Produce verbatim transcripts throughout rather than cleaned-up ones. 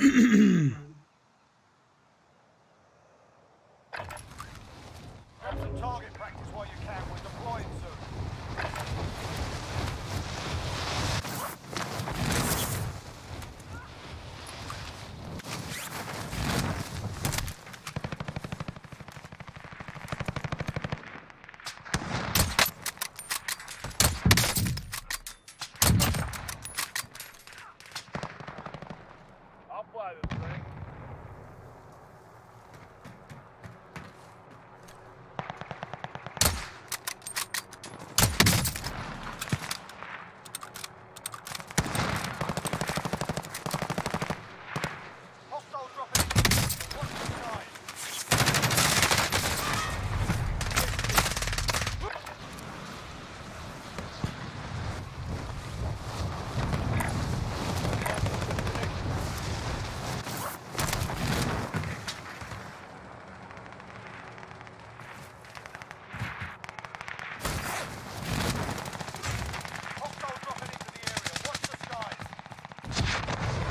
Grab some target practice while you can. We're deploying soon. I'll fly this thing. Hostile dropping in. Watch the skies. Hostile dropping into the area. Watch the skies.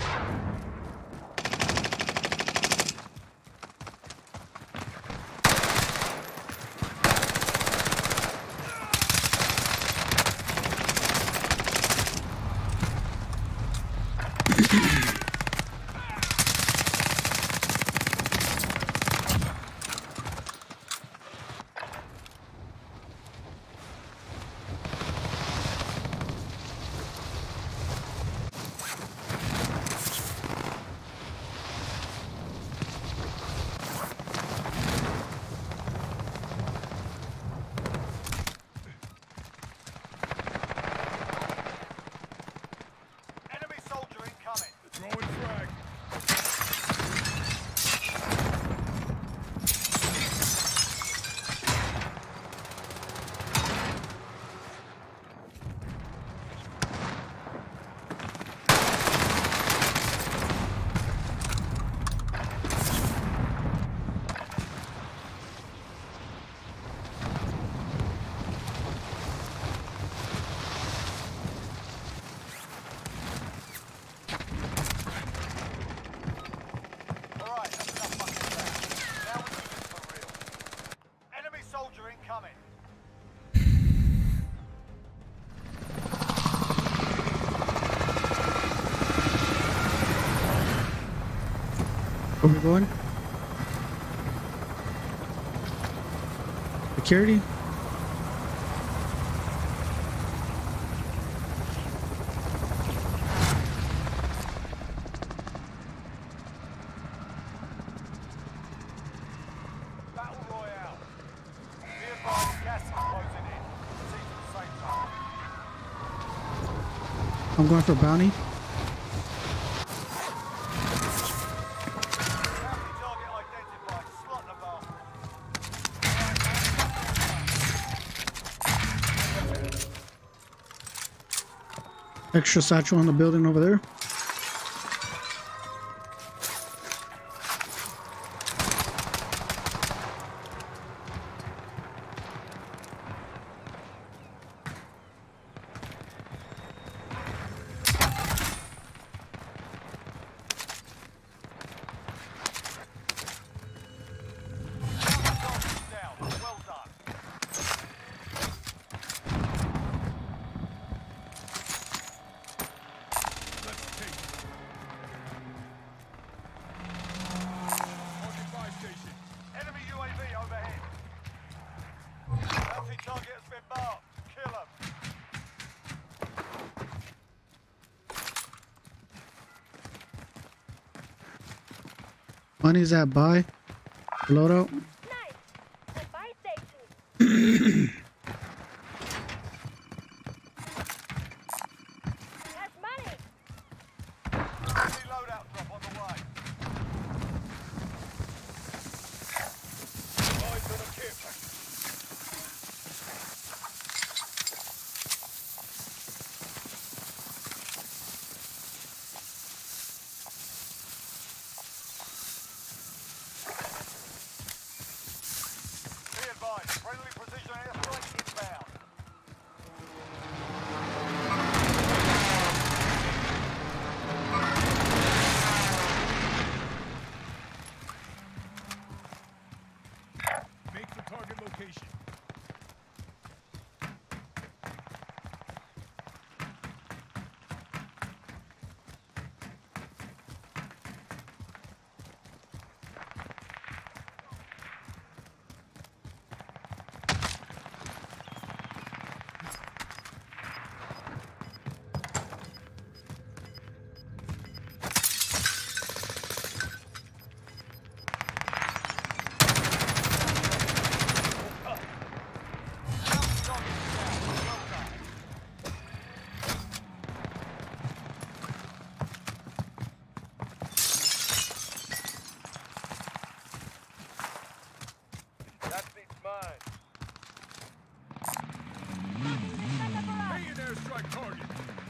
Enemy soldier incoming. Throwing frag. Alright, that's enough fucking crap. Now we do this for real. Enemy soldier incoming. Where we going? Security? Battle Royale. Be advised, gas is closing in. Proceed to the safe zone. I'm going for bounty. Bounty target identified. Slot the bastard. Extra satchel on the building over there. Down. Well done. Let's take it. Target buy station. Enemy U A V overhead. Bounty target has been marked. Kill him. Money's at buy. Loadout. Nice. The buy station. That's money. Enemy loadout drop on the way. Eyes on a kip. mine. Taking airstrike target.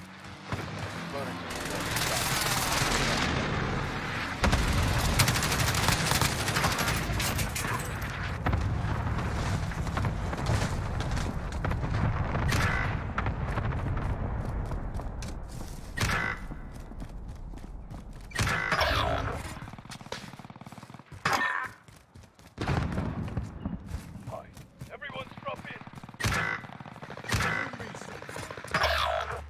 Everyone's drop in. Enemy soldier.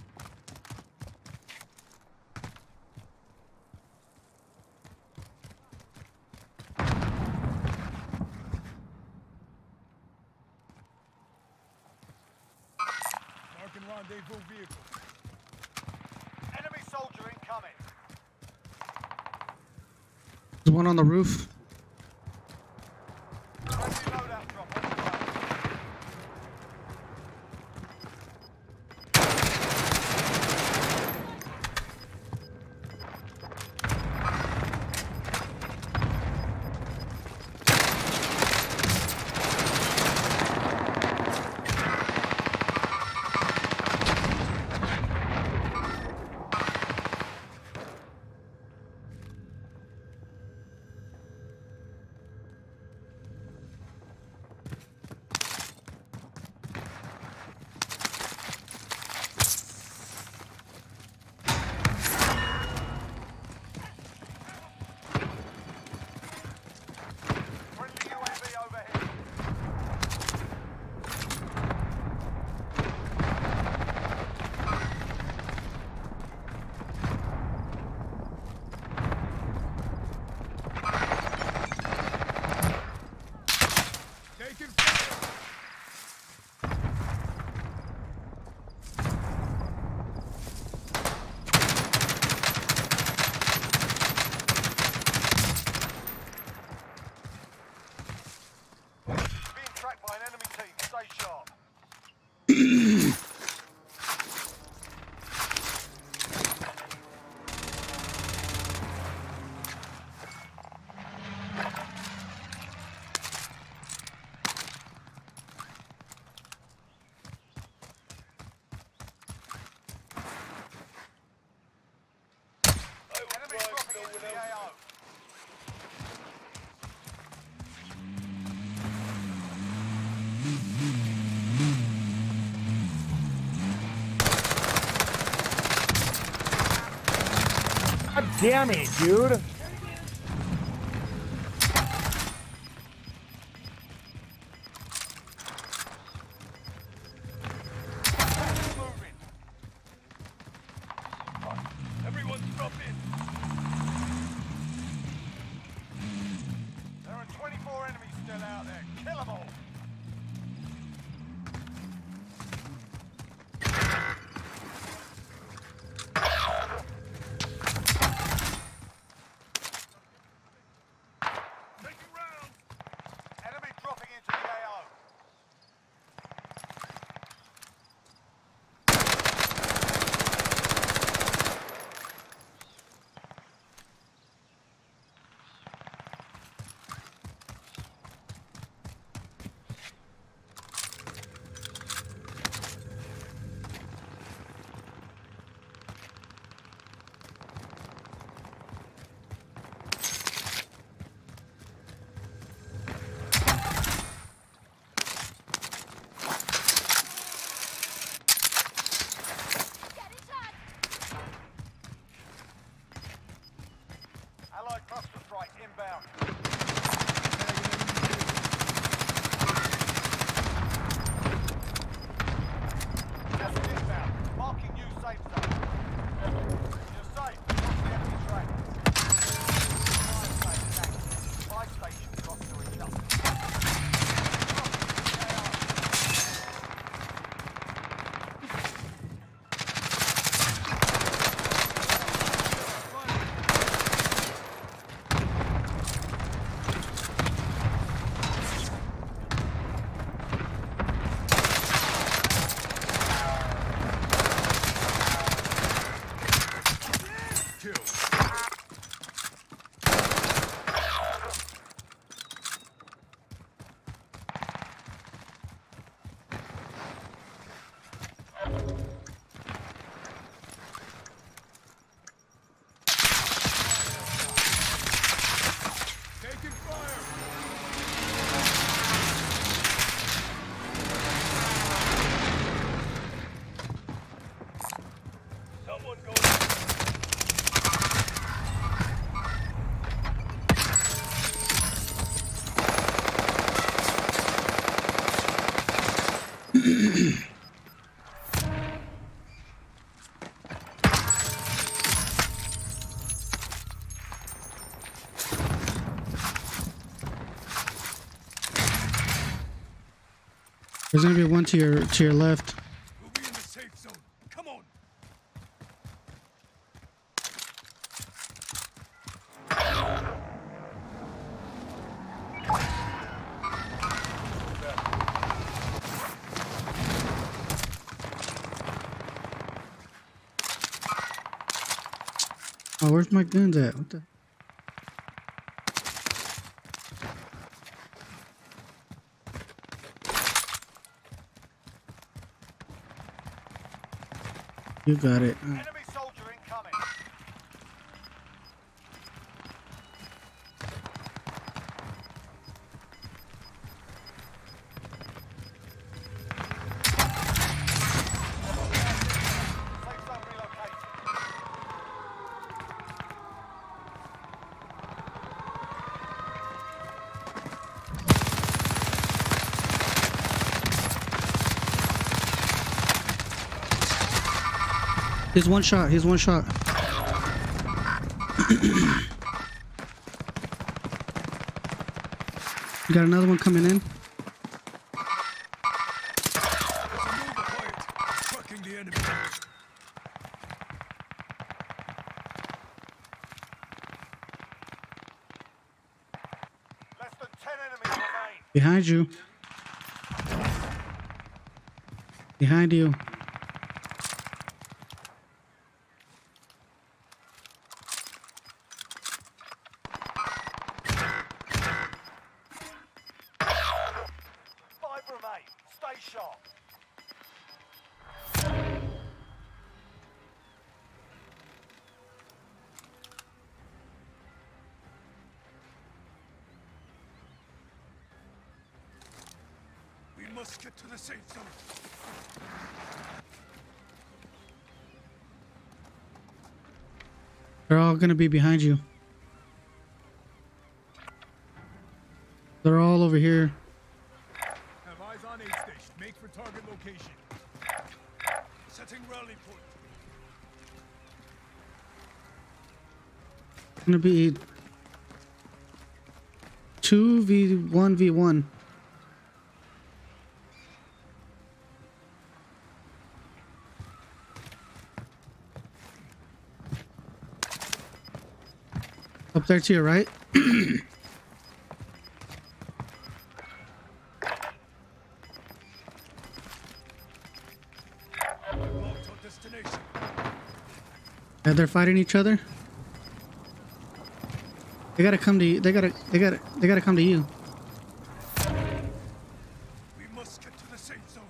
Marking rendezvous vehicle. Enemy soldier incoming. There's one on the roof. Friendly loadout drop on the way. Friendly U A V overhead. Taking fire. Being tracked by an enemy team. Stay sharp. Enemy dropping into the A O. God damn it, dude. Moving. Everyone's drop in. There are twenty-four enemies still out there. Kill them all. Taking rounds. Enemy dropping into the A O. There's gonna be one to your to your left. We'll be in the safe zone. Come on. Oh, where's my guns at? What the? You got it. Enemy soldier incoming. Safe zone relocated. He's one shot. He's one shot. You got another one coming in. There's a move ahead. Tracking the enemy. Less than ten enemies remain. Behind you. Behind you. Five remain. Stay sharp. We must get to the safe zone. They're all gonna be behind you. They're all over here. Have eyes on aid station. Make for target location. Setting rally point. It's gonna be two v one v one. Up there to your right. Marked our destination. Yeah, they're fighting each other. They gotta come to you. They gotta. They gotta. They gotta come to you. We must get to the safe zone.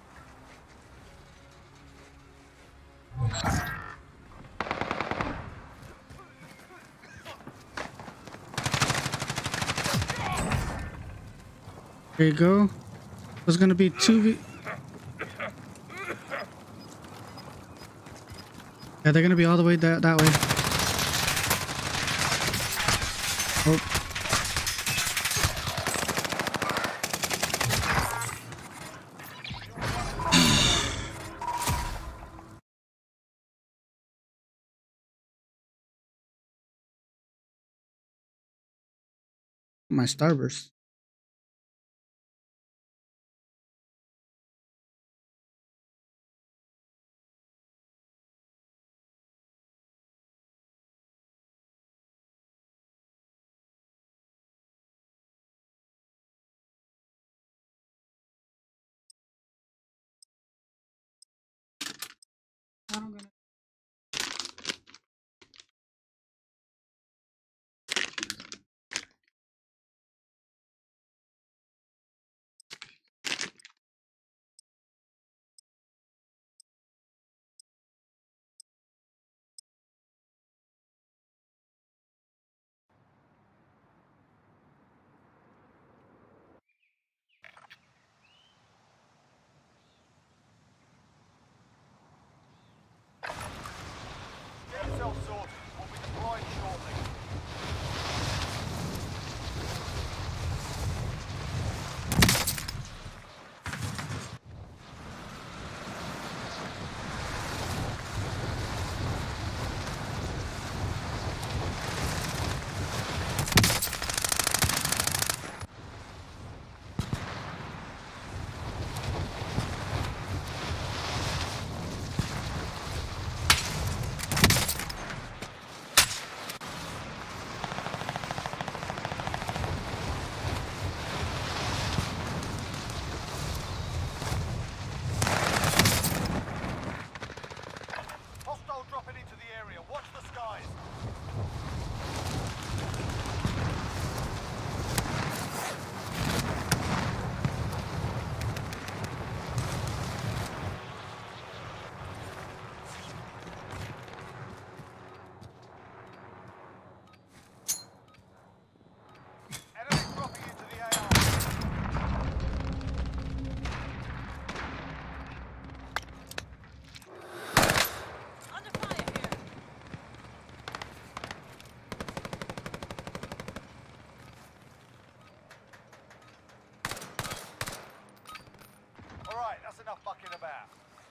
There you go. There's gonna be two v. Yeah, they're gonna be all the way that that way. Oh. My starburst.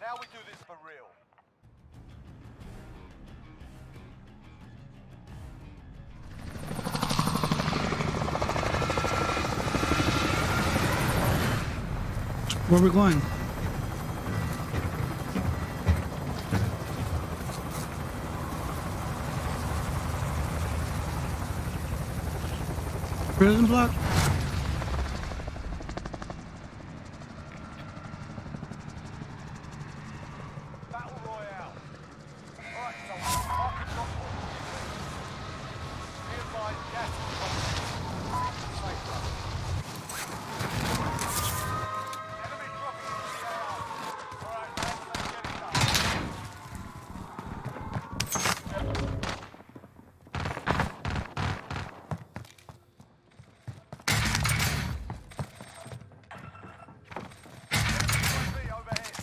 Now we do this for real. Where we going? Prison block? Battle Royale. Alright, so mark and drop point. Be advised, gas is close. Safe zone. Enemy dropping into the A O. Alright, lads, let's get it done. U A V overhead.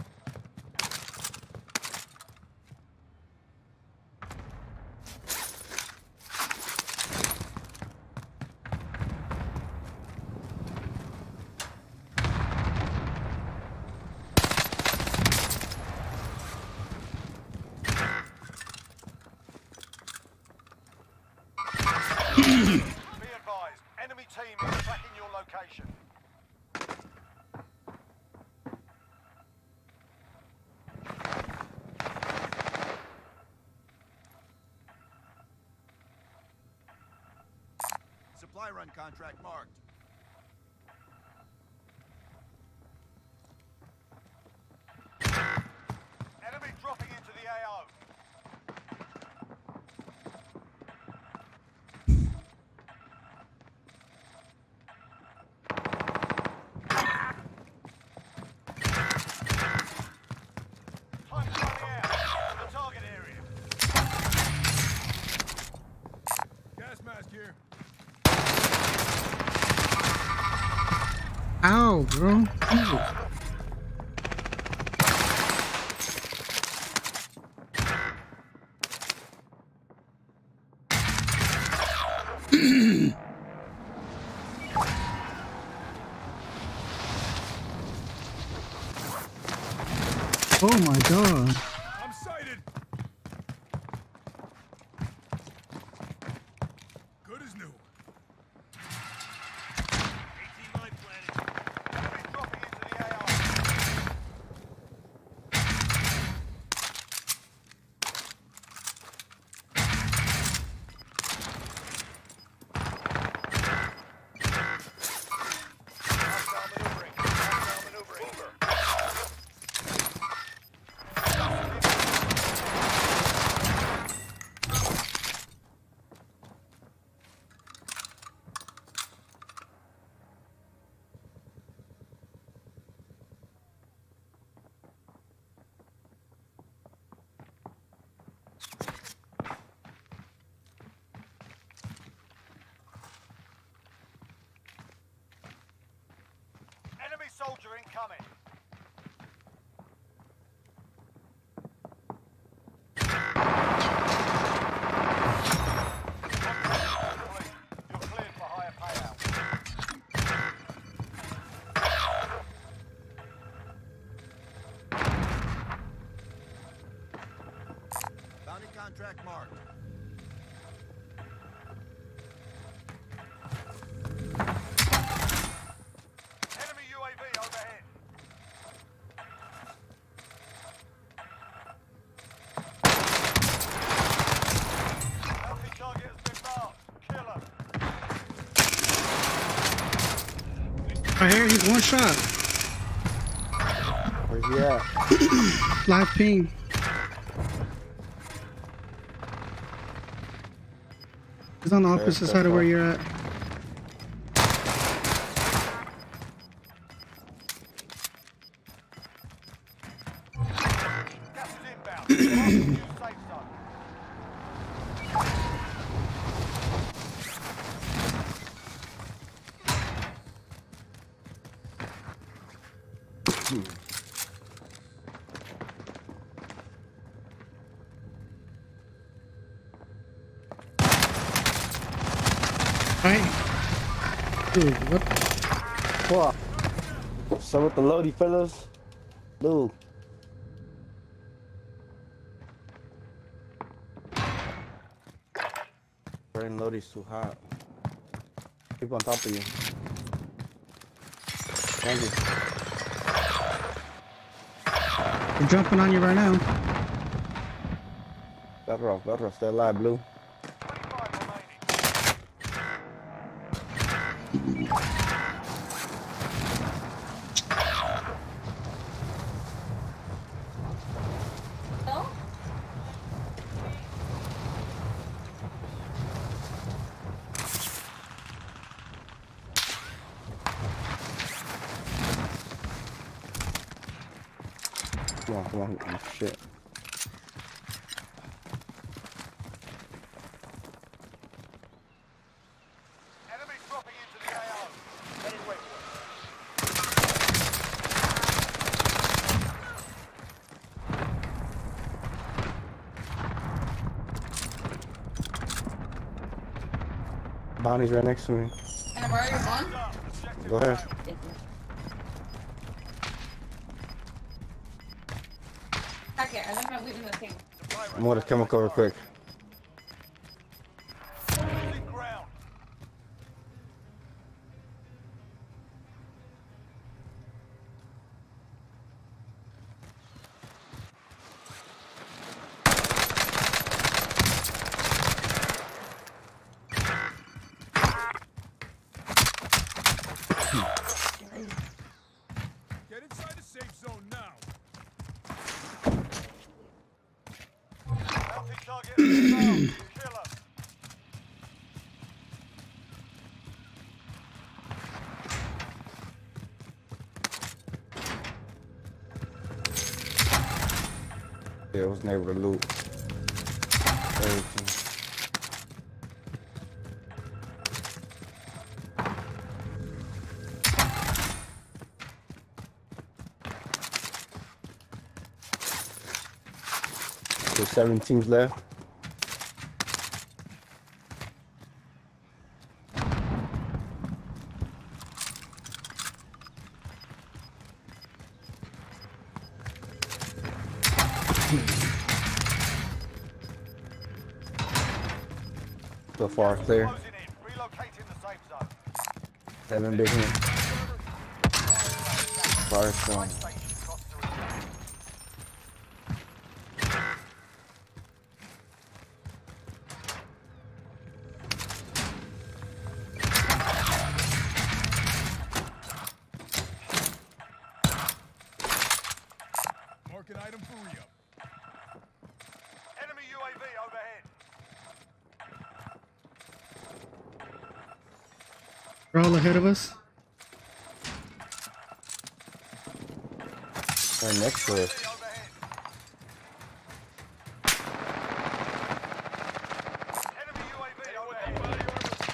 Be advised, enemy team is tracking your location. Supply run contract marked. Enemy dropping into the A O. Time's running out. To the target area. Gas mask here. Ow, bro. Ew. Oh my god. I'm sighted. Good as new. eighteen light planted. Enemy dropping into the A O. Hostile maneuvering. Hostile maneuvering. Enemy soldier incoming. You're cleared for higher payout. Bounty contract marked. Enemy U A V overhead. Healthy target has been marked. Kill him. Right here, he's one shot. Where's he at? Live ping. He's on the opposite side of where you're at. Gas is inbound. New safe zone. Right? Dude, what? What? So with the loady fellas? Dude. letting Lodi's too hot. Keep on top of you. Thank you. They're jumping on you right now. Better off, better off. Stay alive, Blue. twenty-five remaining. No? Come on, come on. Oh, shit. Enemies dropping into the A O. Heading westward. Bonnie's right next to me. Can I borrow your phone? Up. Objective Go ahead. failed. Thank you. Okay, I left my weed in the thing. I'm gonna chemical real quick. Losing ground. Get inside the safe zone now. Healthy target found. Kill 'em. Yeah, I was able to loot everything. There's seven teams left. So far clear. Closing in. Relocating the safe zone. Seven big ones. Fire Station strong. costs to return. Mark an item for re-up. Enemy U A V overhead. They're all ahead of us. Right next to us. Overhead. Enemy U A V overhead.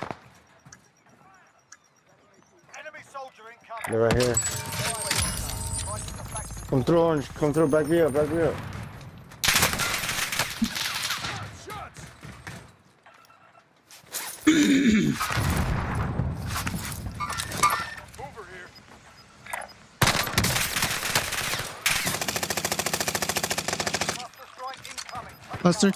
Enemy soldier incoming. They're right here. Come through, Orange. Come through. Back me up. Back me up. Shots! Over here. Cluster strike incoming. Buster.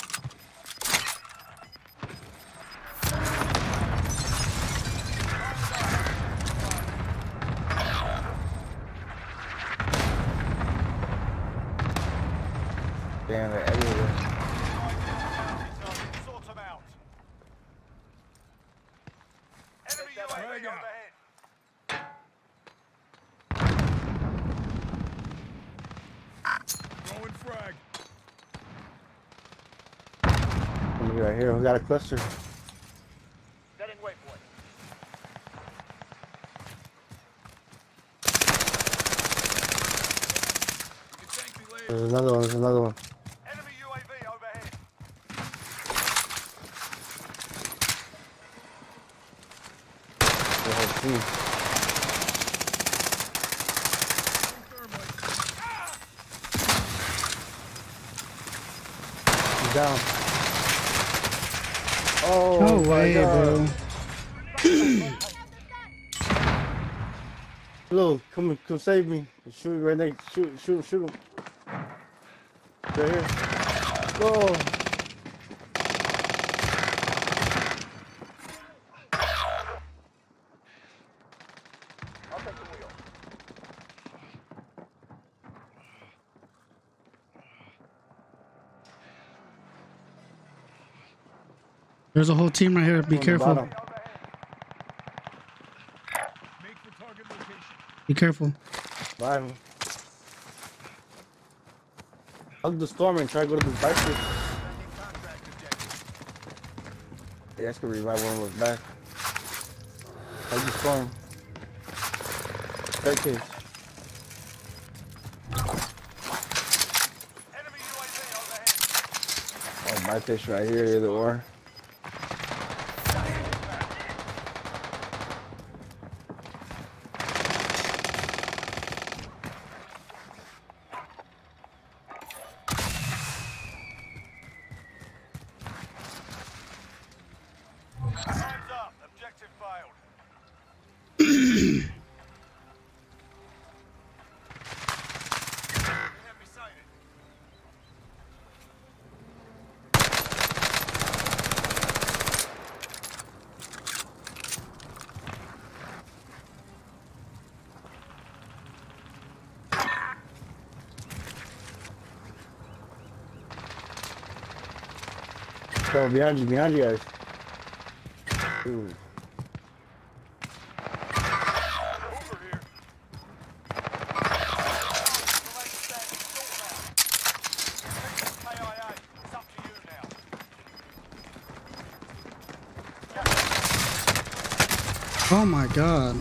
Damn, they're everywhere. Sort them out. Enemy U A V Frag out. overhead. Throwing frag. Somebody right here. We got a cluster. Setting waypoint. You can thank me later. There's another one. There's another one. Enemy U A V overhead. The whole team. Thermite. He's down. Oh, No my way, God. bro. Blue, come, come save me. Shoot right next. Shoot, shoot, shoot him. Right here. Go. There's a whole team right here. Be On the careful. bottom. Make for target location. Be careful. Bye. Hug the storm and try to go to this bike station. Sending contract objective. Yeah, that's gonna revive one of us back. Hug the storm. Staircase. Enemy U A V overhead. Oh, my fish right here, either or. Hands up. Objective failed. Enemy sighted. So behind you, behind you guys. Ooh. Over here. Remain standing. Sort them out. K I A. It's up to you now. Oh my god.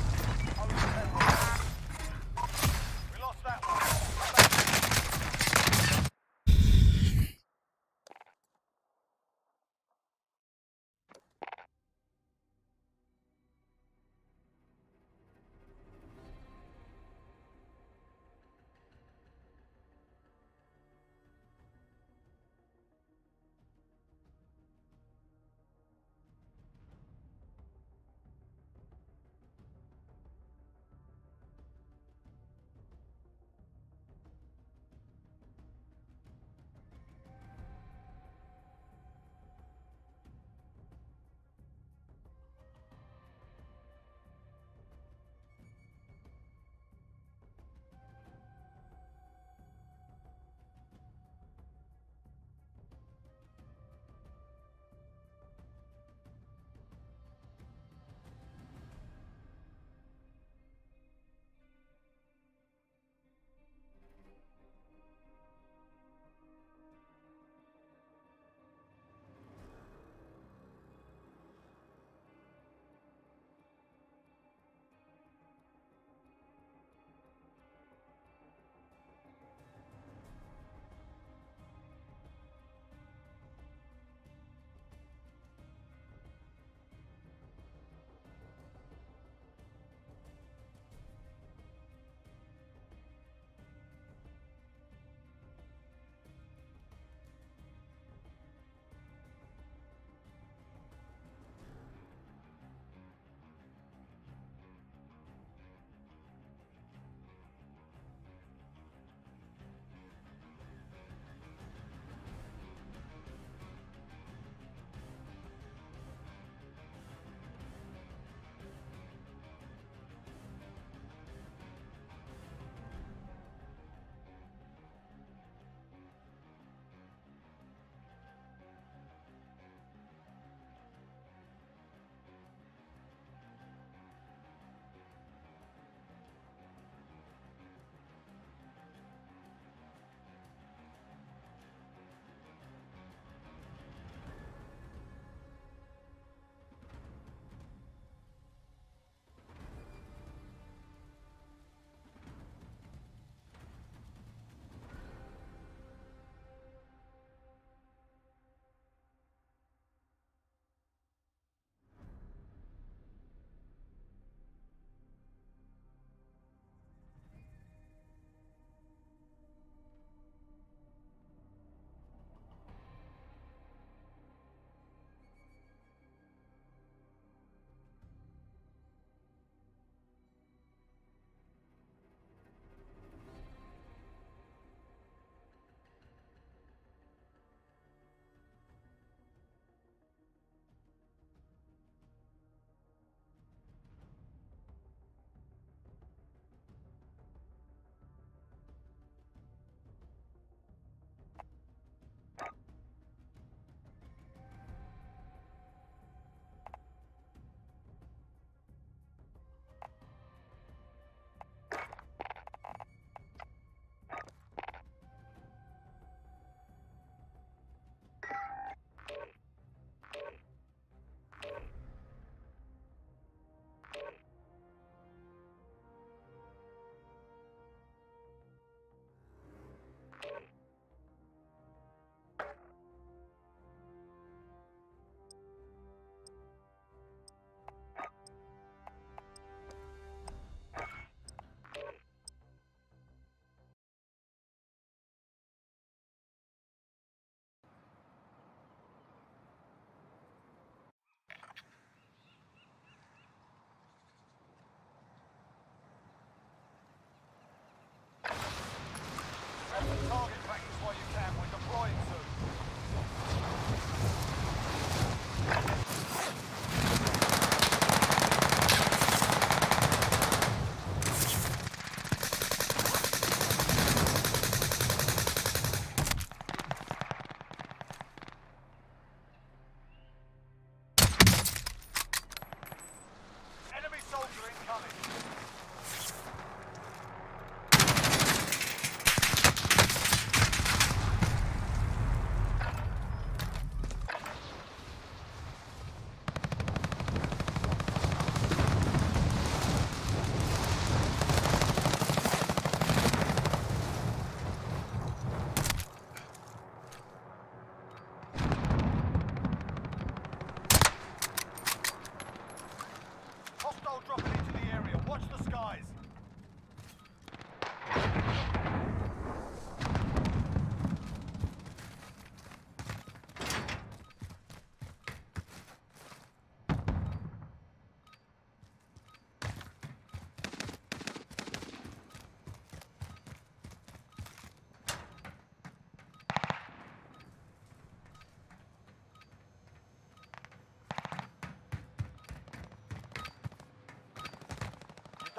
We lost that one.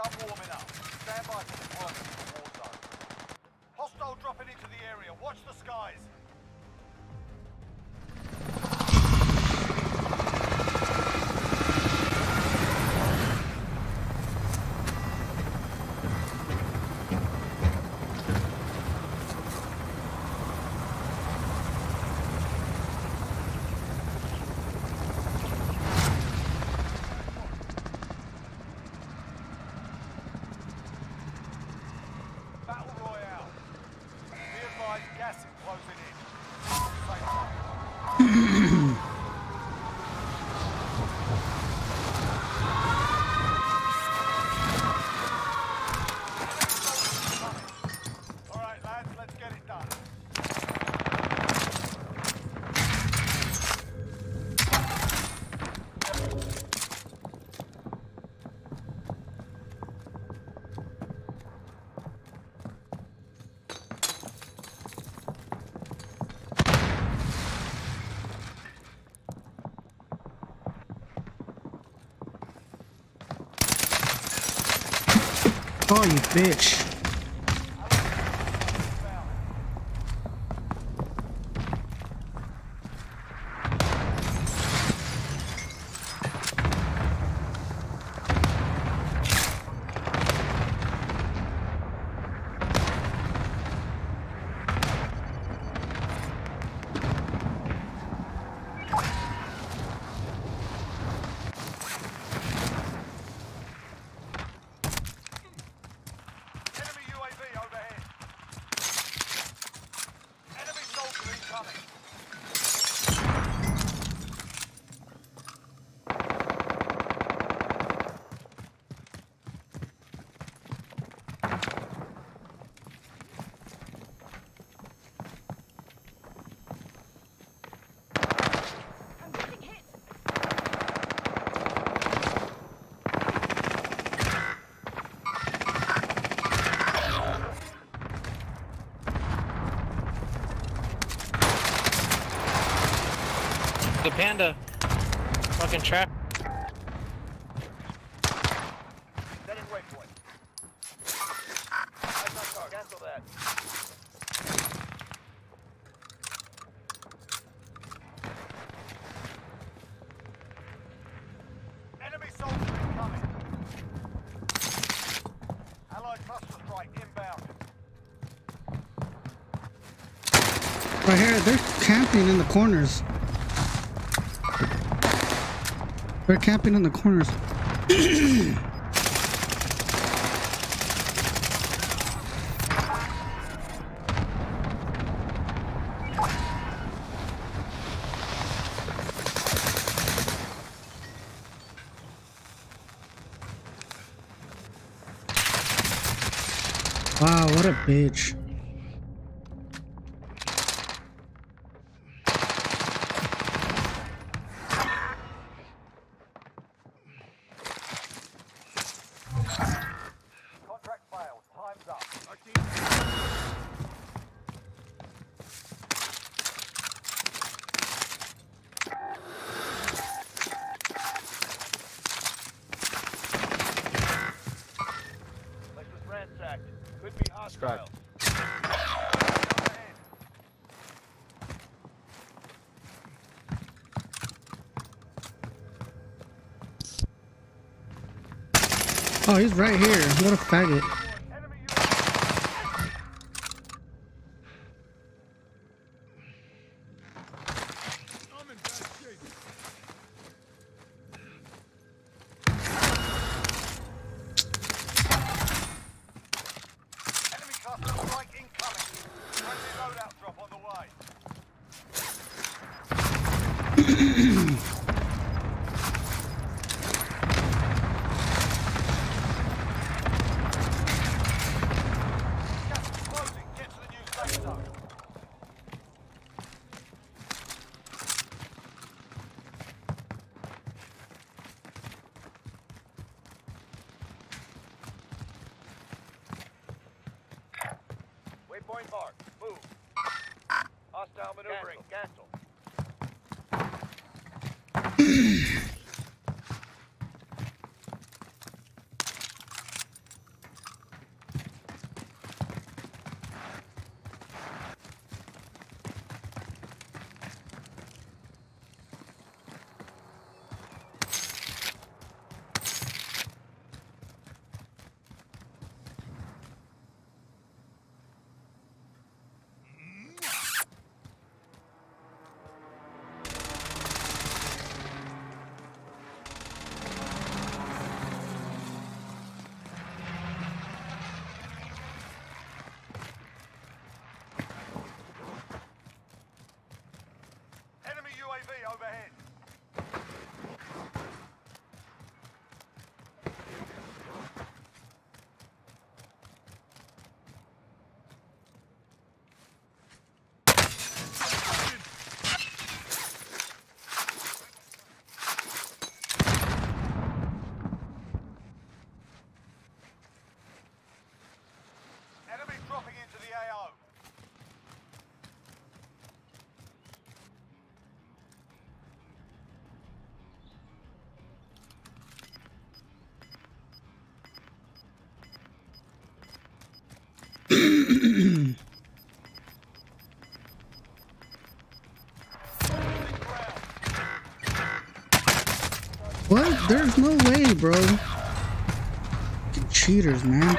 Start warming up. Stand by for deployment to the war zone. Hostile dropping into the area. Watch the skies. Battle Royale. Be advised, gas is closing in. Safe zone. All right, lads, let's get it done. Oh, you bitch. Enemy U A V overhead. Enemy soldier incoming. I'm getting hit. The panda. Fucking trap. Setting waypoint. That's not car. Cancel that. Enemy soldier incoming. Allied cluster strike inbound. Right here, they're camping in the corners. They're camping in the corners. Wow, what a bitch. Contract failed. Time's up. Place was ransacked. Could be hostile. Oh, he's right here. What a faggot. Enemy U A V. I'm in bad shape. Enemy cluster strike incoming. Friendly loadout drop on the way. Gas is closing. Get to the new safe zone. Waypoint marked. Move. Hostile maneuvering. Cancel. What? There's no way, bro. Fucking cheaters, man.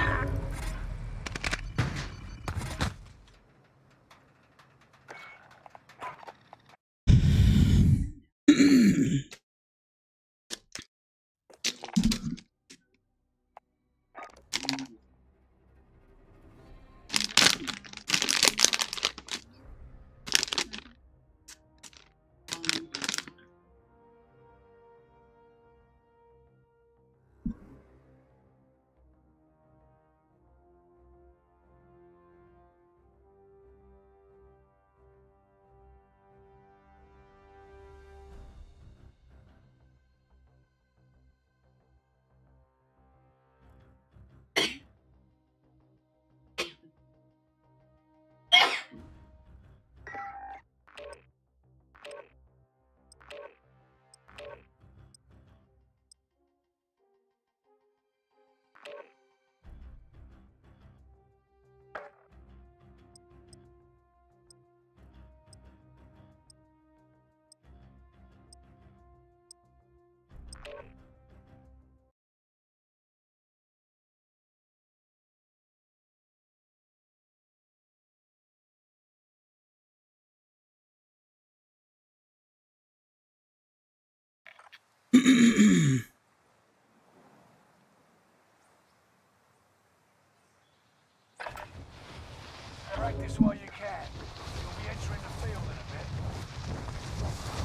Practice while you can. You'll be entering the field in a bit.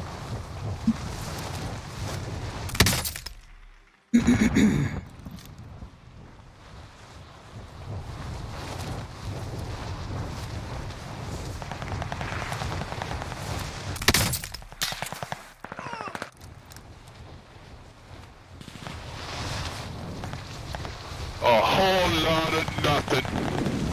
A whole lot of nothing.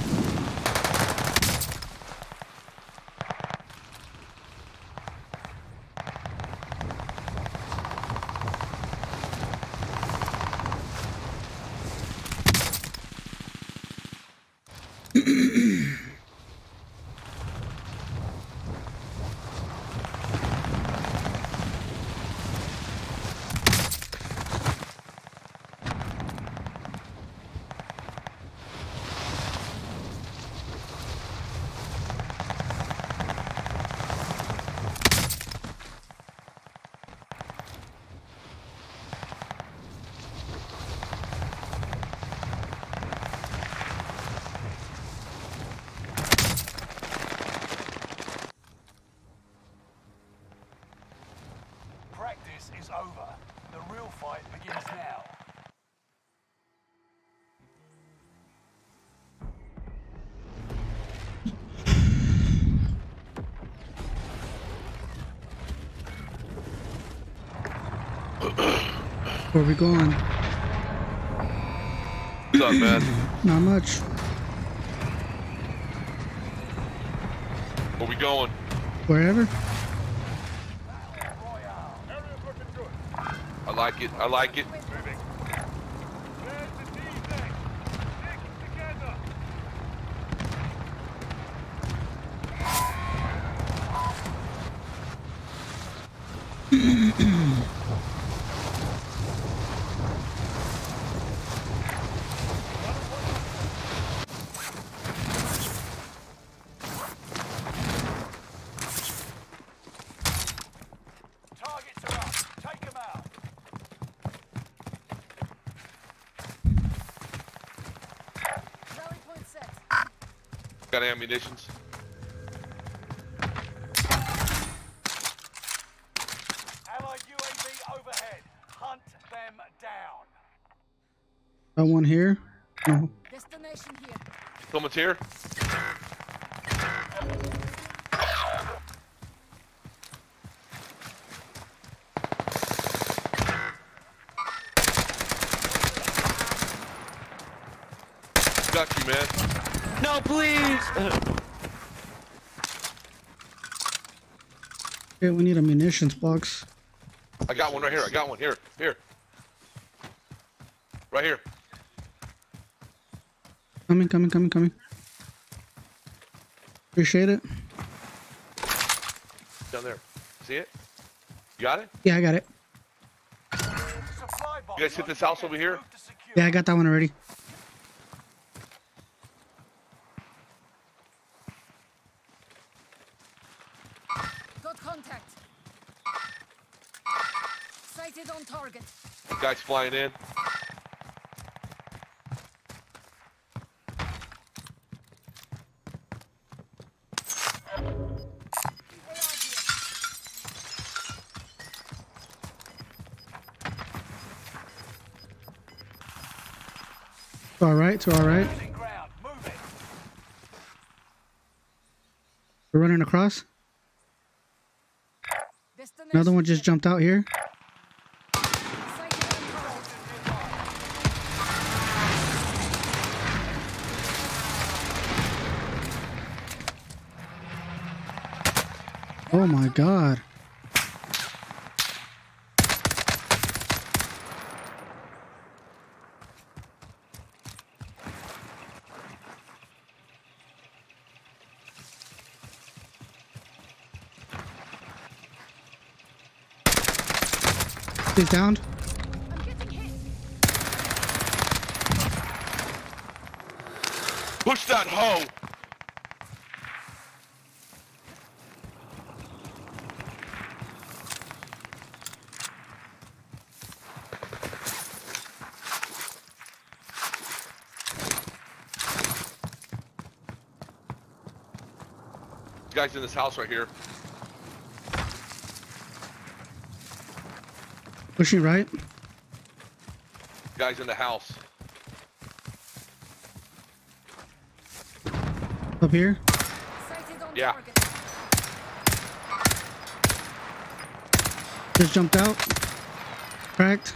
Practice is over. The real fight begins now. Where we going? What's up, man? Not much. Where we going? Wherever. I like it. I like it. There's the D-Day. Stick together. Targets are up. Take them out. Rally point set. Got ammunitions. Allied U A V overhead. Hunt them down. Got one here. No. Destination here. Someone's here. Got you, man. No, please. Okay, we need a munitions box. I got one right here. I got one here. Here. Right here. Coming, coming, coming, coming. Appreciate it. Down there. See it? You got it? Yeah, I got it. Supply box. You guys hit this house over here? Move to secure. Yeah, I got that one already. Got contact. Sighted on target. Guys flying in. It's all right. It's all right. Losing ground. Move it. We're running across. Destination Another one just jumped out here. sighted on target. Oh my god. He's down. I'm getting hit. Push that hoe! Guys in this house right here. Pushing right. Guys in the house. Up here. Sighted on Yeah. target. Just jumped out. Cracked.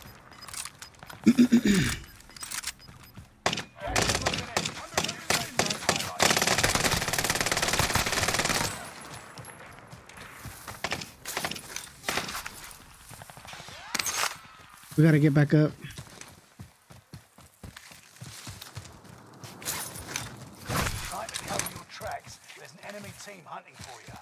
We gotta get back up. Time to cover your tracks. There's an enemy team hunting for you.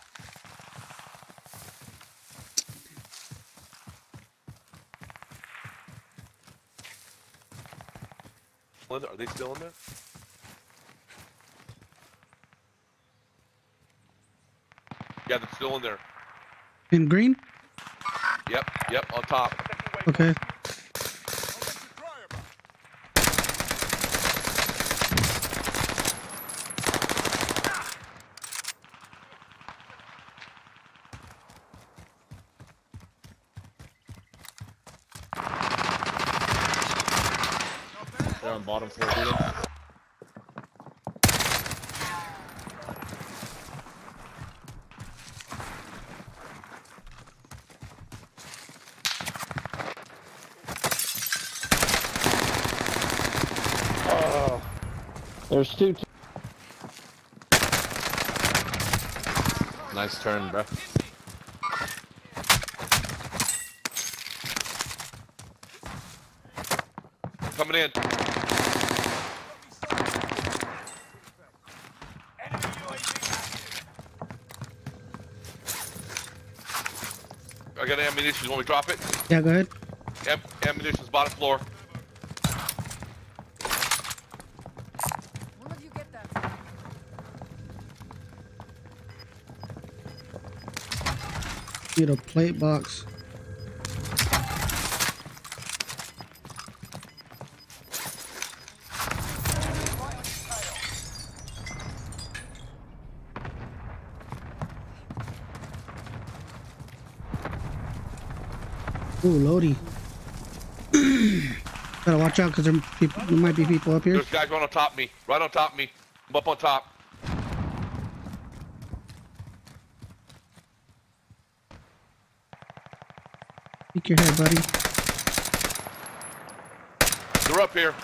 Linda, are they still in there? Yeah, they're still in there. In green? Yep, yep, on top. Okay. They're on bottom floor, dude. Oh, there's two. T nice turn, bro. Coming in. Enemy U A V active. I got ammunition. Want me to drop it? Yeah, go ahead. Am ammunition's bottom floor. One of you get that. Need a plate box. Ooh, Lodi. Gotta watch out because there, people- there might be people up here. There's guys right on top of me. Right on top of me. I'm up on top. Peek your head, buddy. They're up here.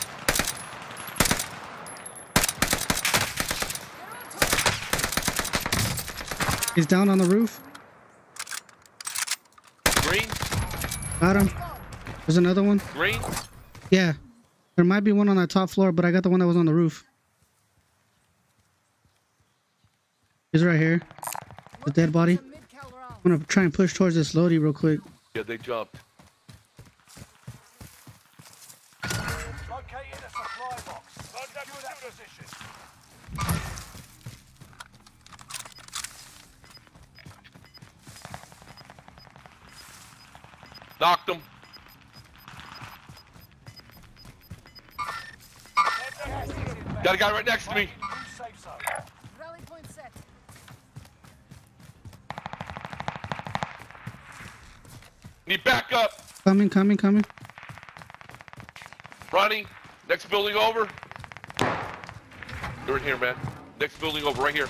He's down on the roof. Green. Got him. There's another one. Green. Yeah. There might be one on that top floor, but I got the one that was on the roof. He's right here. The dead body. Some mid-cal rounds. I'm gonna try and push towards this Lodi real quick. Yeah, they jumped. Located a supply box. Secure that position. Knocked him. Gas is inbound. Got a guy right next to me. New safe zone. Rally point set. Need backup. Coming, coming, coming. Ronnie, next building over. They're in here, man. Next building over, right here.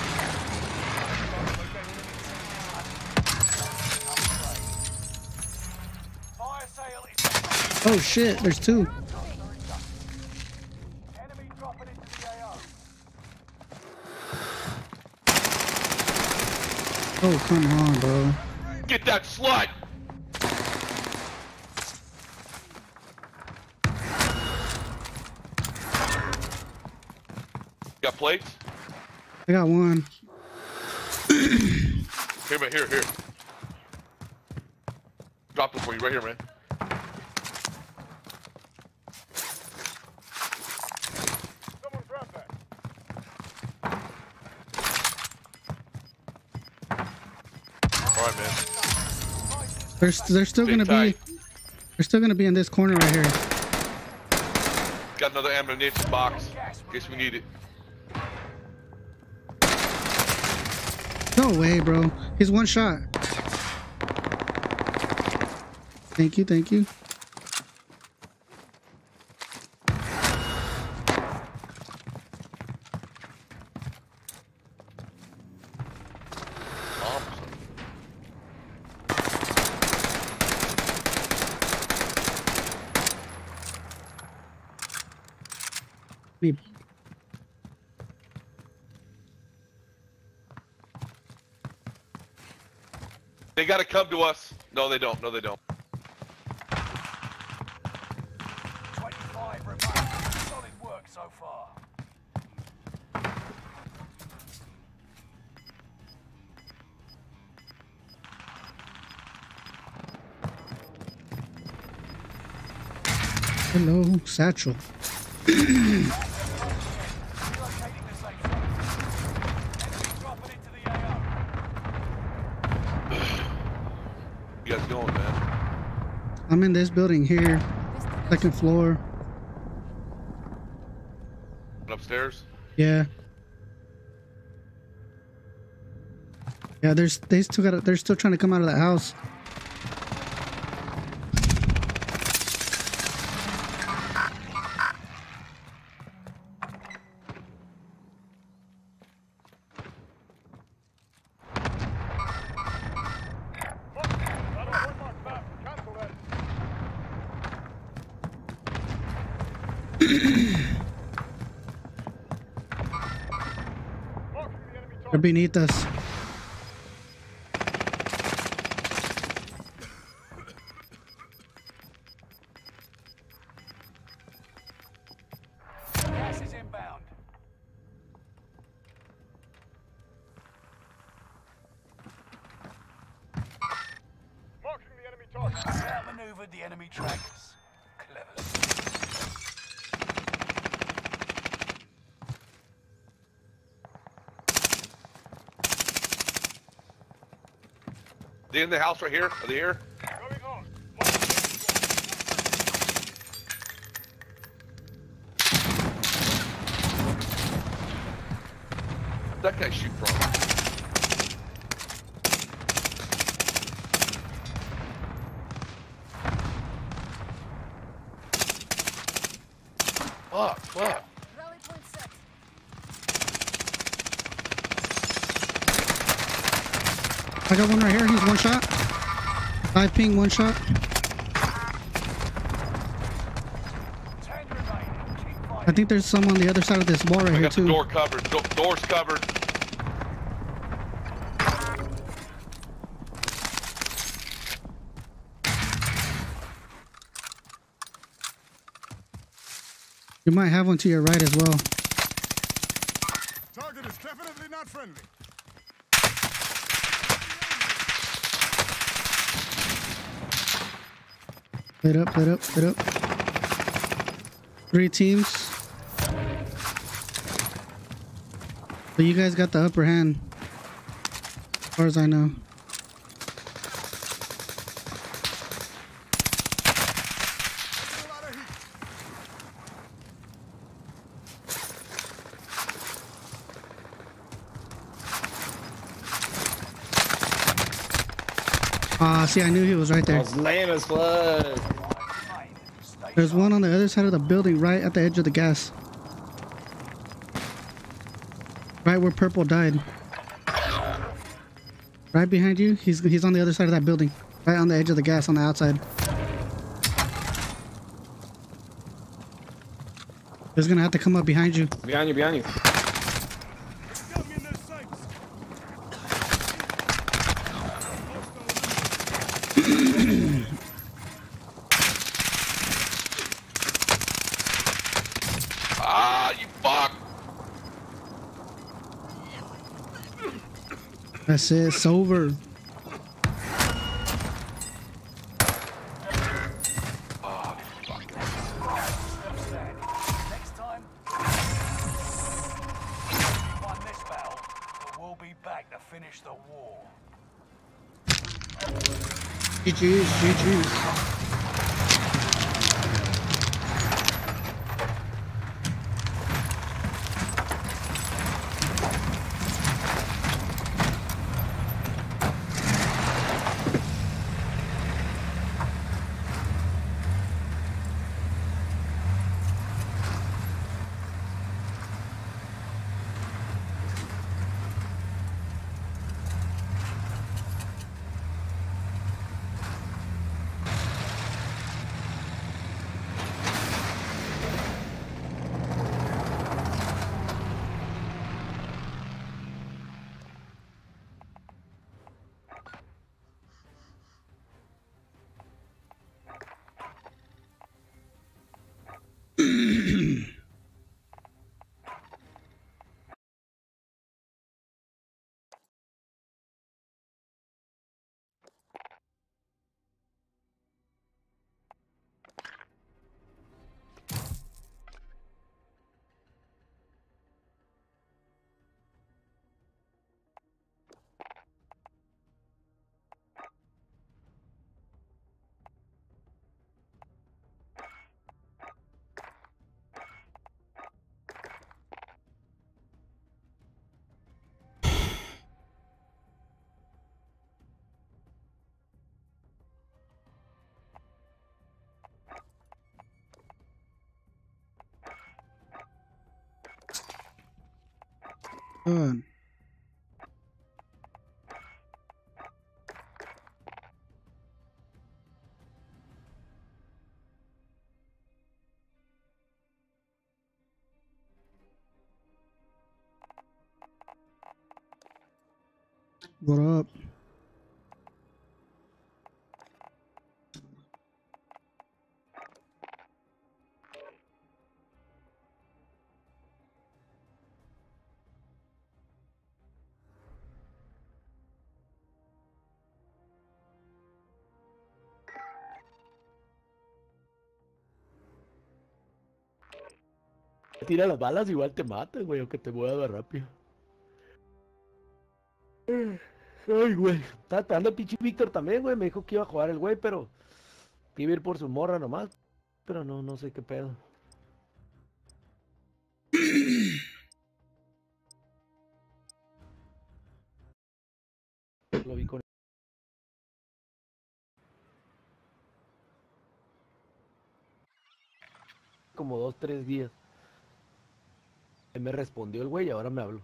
Fire sale is Oh shit, there's two. enemy dropping into the A O. Oh, come on, bro. Get that slut. Got plates? I got one. Here, man, here, here. Drop them for you right here, man. Someone grab that. All right, man. They're, they're still Sit gonna tight. be. They're still gonna be in this corner right here. Got another ammunition box in case we need it. No way, bro. He's one shot. Thank you, thank you. Awesome. Me. They gotta come to us. No, they don't. No, they don't. twenty-five remain. Solid work so far. Hello, Satchel. Relocating the safe zone. Enemy dropping into the A O. You guys going, man? I'm in this building here, second floor. Upstairs? Yeah. Yeah, there's they still got. They're still trying to come out of that house. They're beneath us. Gas is inbound. Marking the enemy target. Outmaneuvered the enemy trackers. Clever. They in the house right here? Are they here? Going on. Where'd that guy shoot from? Fuck, fuck. Rally point set. I got one right here. He's one shot. Five ping, one shot. Ten remaining. Keep fighting. I think there's some on the other side of this wall right I here got the too. door covered. Do door's covered. You might have one to your right as well. Target is definitely not friendly. Play it up, play it up, play it up. Three teams. But you guys got the upper hand. As far as I know. Ah, see, I knew he was right I there. was lame as fuck. There's one on the other side of the building, right at the edge of the gas. Right where Purple died. Right behind you. He's he's on the other side of that building. Right on the edge of the gas on the outside. He's gonna have to come up behind you. Behind you, behind you. Got me in their sights. Ah, you fuck. That's it. It's over. Oh, fuck. Next time, we won this battle, but we'll be back to finish the war. G G's, G G's. Good. What up? Tira las balas, igual te matan, güey, aunque te muevas rápido. Ay, güey. Estaba esperando el pinche Víctor también, güey. Me dijo que iba a jugar el güey, pero iba a ir por su morra nomás. Pero no, no sé qué pedo. Lo vi con como dos, tres días. Me respondió el güey y ahora me habló.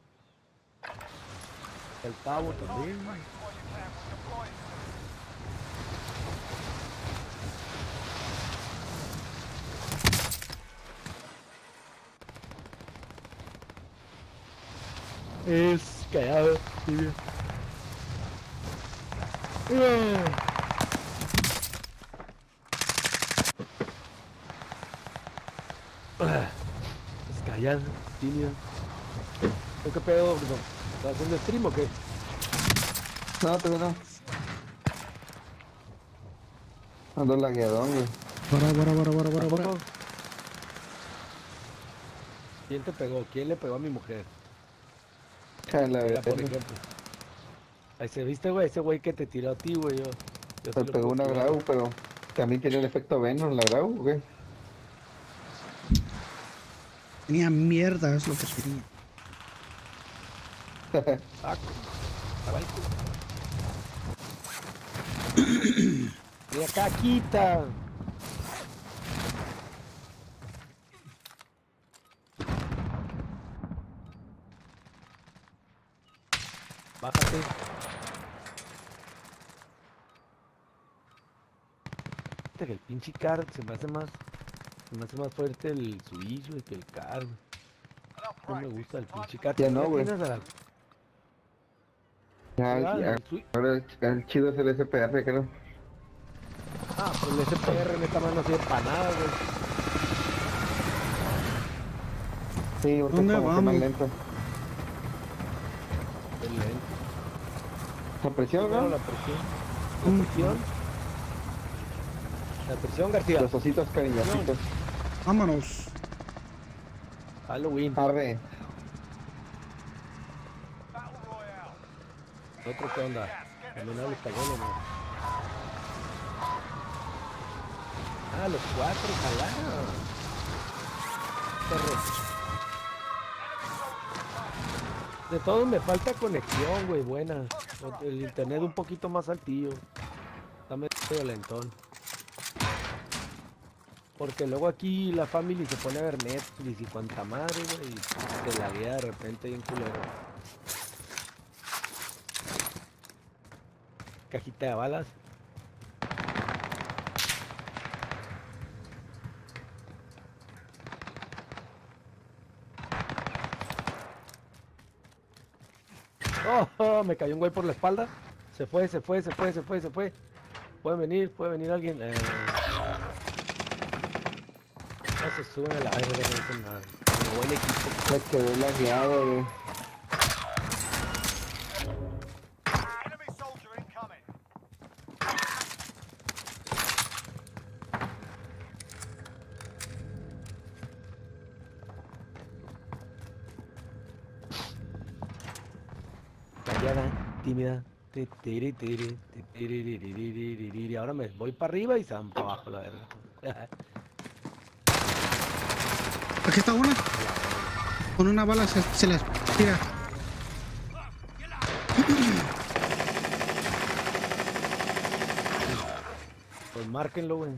El pavo también. Es callado, tibio. Es callado, tímido. ¿Qué pedo? ¿Estás haciendo stream o qué? No, pero no. Ando lagueadón, güey. Bora, bora, bora, bora, bora, bora. ¿Tampoco? ¿Quién te pegó? ¿Quién le pegó a mi mujer? A la Mira, por verga. ejemplo. Ahí se viste, güey, ese güey que te tiró a ti, güey. Yo, yo sí Me lo pegó puedo una tirar. Grau, pero también tiene el efecto Venom, la Grau, güey. Tenía mierda, es lo que tenía. Ah, caray. Mira, caquita. Bájate. Fíjate que el pinche car se me hace más. Se me hace más fuerte el Switch, güey, que el car. Güey. No me gusta el pinche car. Ya no, güey. tienes la- Ya, Ah, ya. el Switch. Ahora el, el chido es el S P R, creo. Ah, pues el S P R en esta mano no sirve para nada, güey. Sí, porque ¿Dónde como que vamos? más lento. El lento. La presión, Primero ¿no? la presión. La presión. La presión, García. Los ositos cariñositos. Vámonos. Halloween. Arre. Battle Royale. ¿Otro qué onda? También habla español, ¿o no? Ah, los cuatro, ojalá. Perro. De todo me falta conexión, güey, buena. El internet un poquito más altillo. Está medio lentón. Porque luego aquí la family se pone a ver Netflix y cuanta madre, güey, y se laguea de repente bien culero. Cajita de balas. Oh, oh, me cayó un güey por la espalda. Se fue, se fue, se fue, se fue, se fue. Puede venir, puede venir alguien. Eh... No se suben a la verga, no dicen nada. Como buen equipo. Me quedé lagueado, güey. Enemy soldier incoming. Callada, tímida. Ti, tiri, tiri, ti, tiri, tiri, tiri, tiri, tiri. Ahora me voy para arriba y se van para abajo, la verdad. Aquí está una. Con una bala se, se les tira. Pues márquenlo, güey.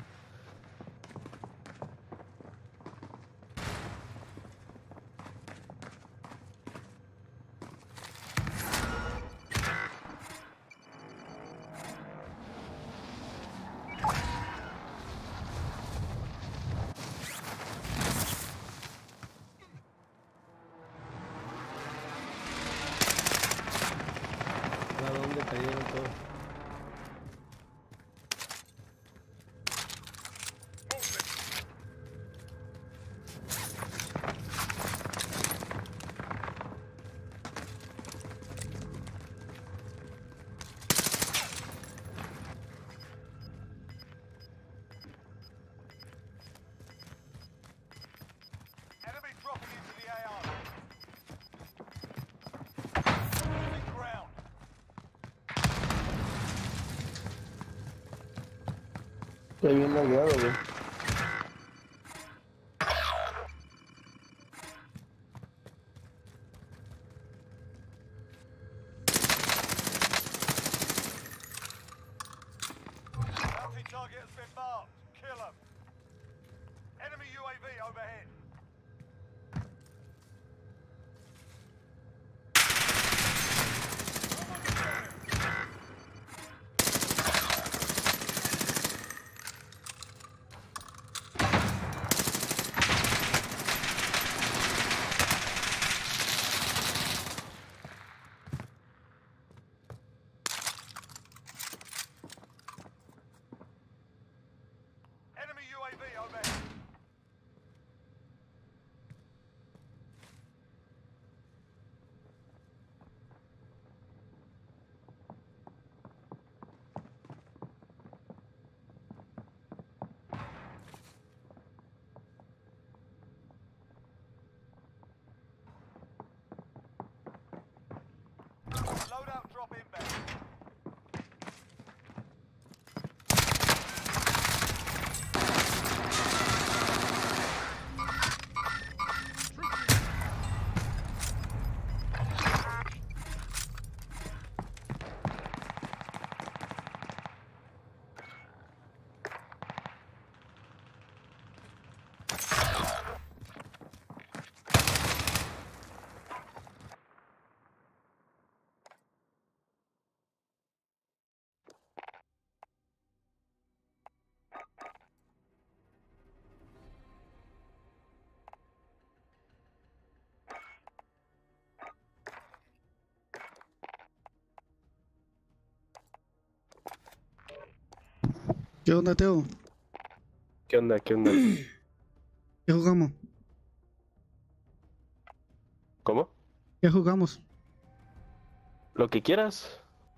¿A dónde cayeron todos? Enemy dropping into the A R. Losing ground. Estoy bien lagueado, güey. Bounty target has been marked. Kill him. Enemy U A V overhead. ¿Qué onda, Teo? ¿Qué onda? ¿Qué onda? ¿Qué jugamos? ¿Cómo? ¿Qué jugamos? Lo que quieras.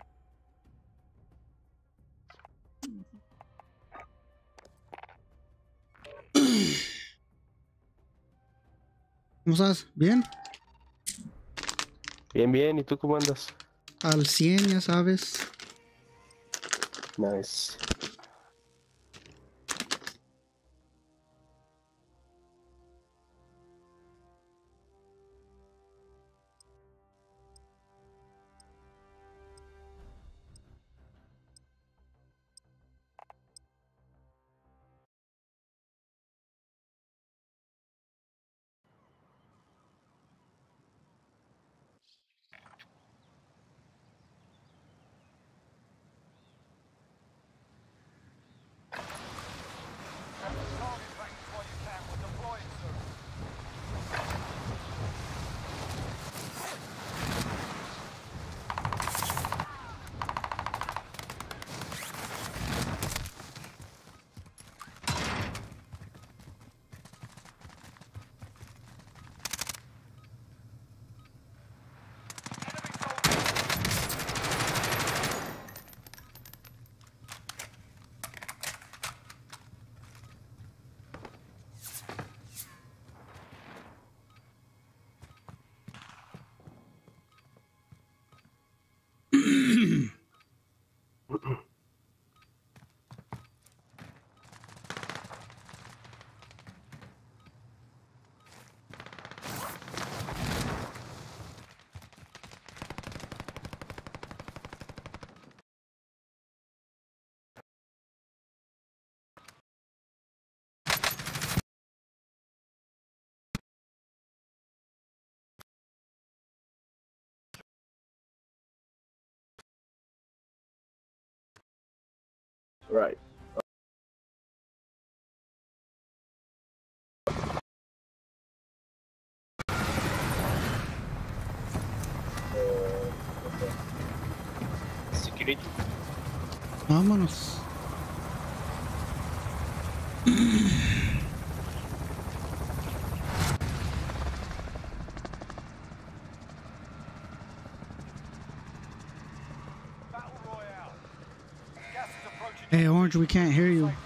¿Cómo estás? ¿Bien? Bien, bien. ¿Y tú cómo andas? Al cien, ya sabes. Nice. Right. Security. Vámonos. Hey, Orange, we can't hear you.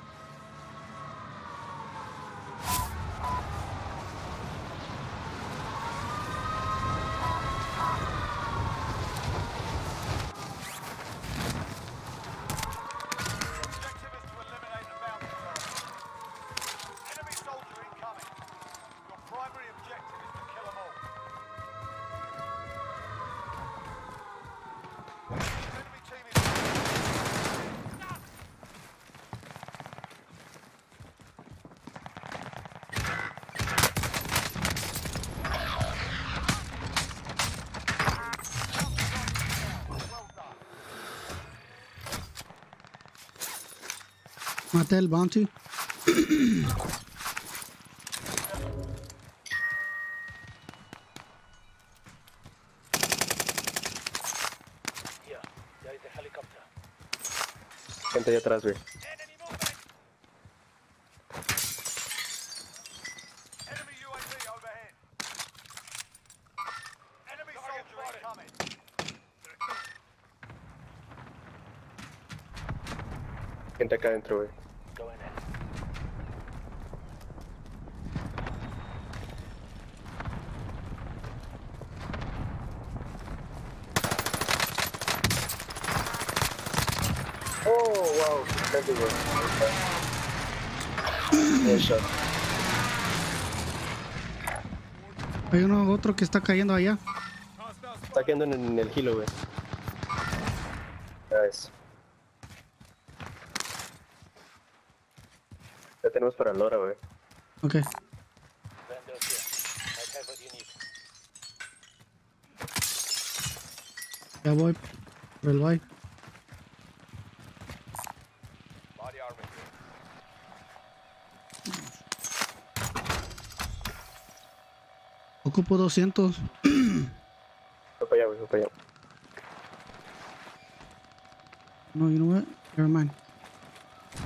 Maté el bounty. Gente allá atrás, güey. Gente acá adentro, güey. Oh, wow. Gente, güey. Headshot. Hay uno otro que está cayendo allá. Está cayendo en, en el hilo, güey. Nice. Ya tenemos para Lora, güey. Ok. Ya voy por el bye. Ocupo doscientos. Voy para allá, güey, voy para allá. No, you know what? Never mind.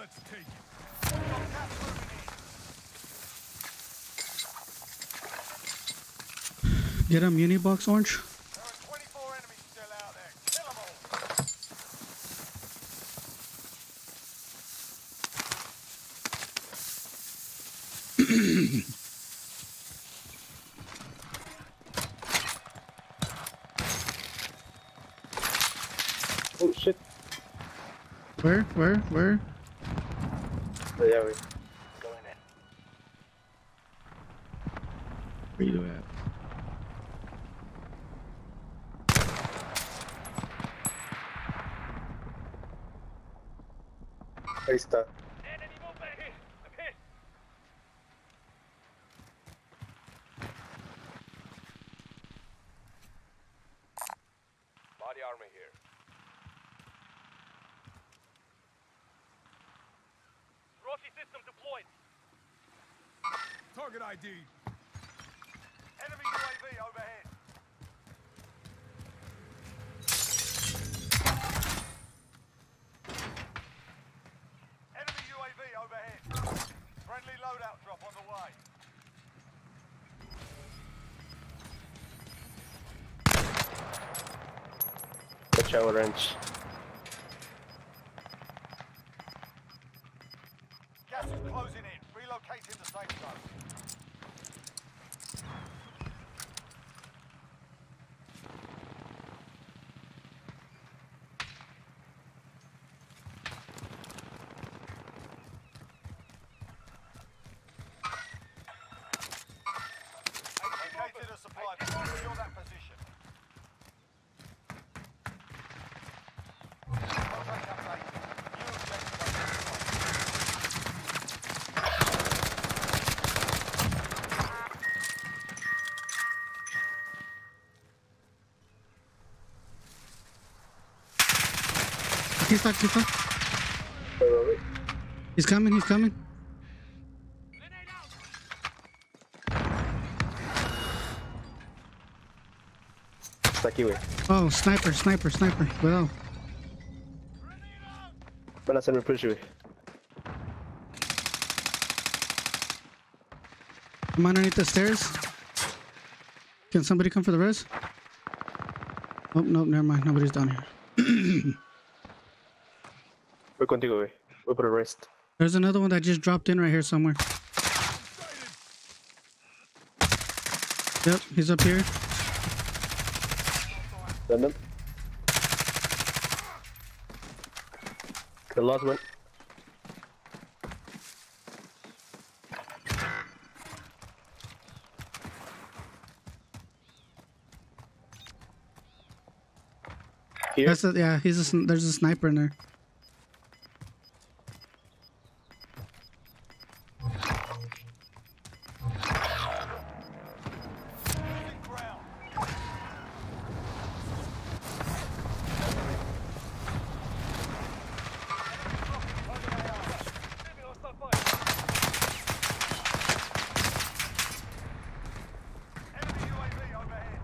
Let's take it. Get a muni box, Orange. There are twenty-four enemies still out there. Kill them all. Oh shit. Where? Where? Where? Oh, yeah, wait. Where you at? Ahí está. Enemy movement here. I'm hit. Body armor here. Rossi system deployed. Target I D. Enemy U A V overhead. Enemy U A V overhead. Friendly loadout drop on the way. Watch out, Orange. Gas is closing in. Relocating the safe zone. Located a supply point. Secure that position. Contract update. New objective identified. He's stuck, he's stuck. Wait, wait, wait. He's coming, he's coming. Está aquí, güey. Oh, sniper, sniper, sniper. Well, Van a hacerme push, güey. I'm underneath the stairs. Can somebody come for the res? Oh, no, never mind. Nobody's down here. Voy contigo, güey. Voy por el rest. There's another one that just dropped in right here somewhere. Yep, he's up here. Random. The last one. Here? That's a, yeah, he's a, sn- there's a sniper in there. Losing ground. Enemy U A V overhead.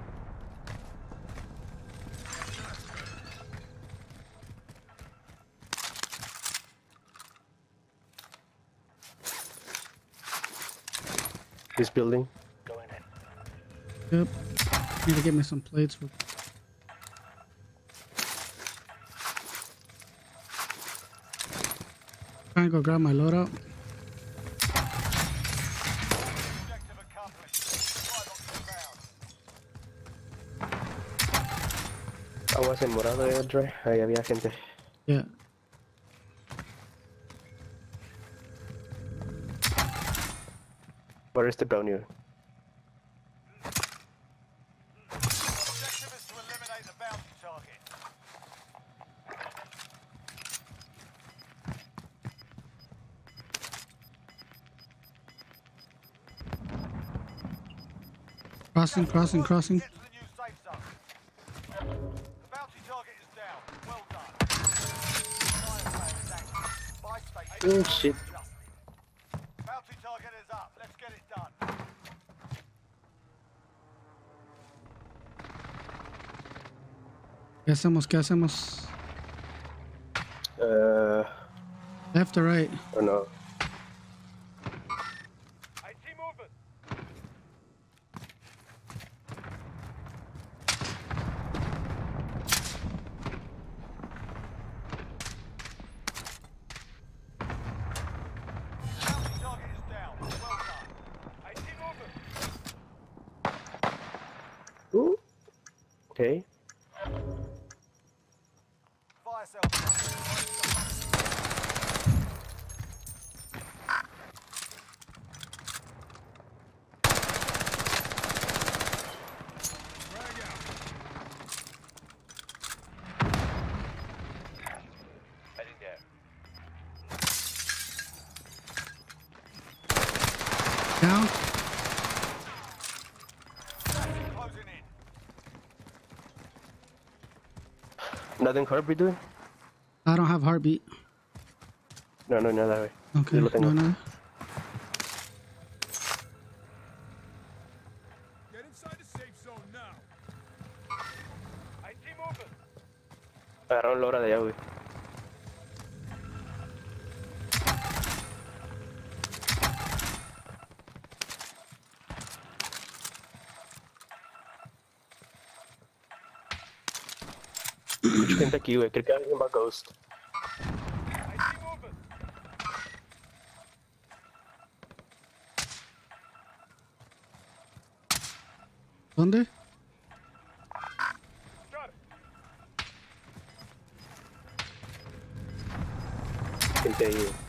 This building. Yep. Need to get me some plates. For... Trying to go grab my loadout. Objective accomplished. Supply box inbound. Aguas en morado, eh, Dre. Ahí había gente. Yeah. Where is the bounty? Objective is to eliminate the bounty target. Crossing, crossing, crossing. Get to the new safe zone. The bounty target is down. Well done. Fire plan is active. Buy station Oh shit. adjusted. Bounty target is up. Let's get it done. ¿Qué hacemos? ¿Qué hacemos? Uh, Left or right? Oh no. I see movement. Bounty target is down. Well done. I see movement. Ooh. Okay. Fire sale. Frag out. Heading there. Down. Closing in. Nothing heartbeat doing? I don't have heartbeat. No, no, no, that way. Okay. Yo lo tengo. No, no. Get inside the safe zone now. I see movement. Agarraron la hora de allá, güey. Mucha gente aquí, güey. Creo que alguien va a Ghost. I see movement. ¿Dónde? Got it. Gente ahí, güey.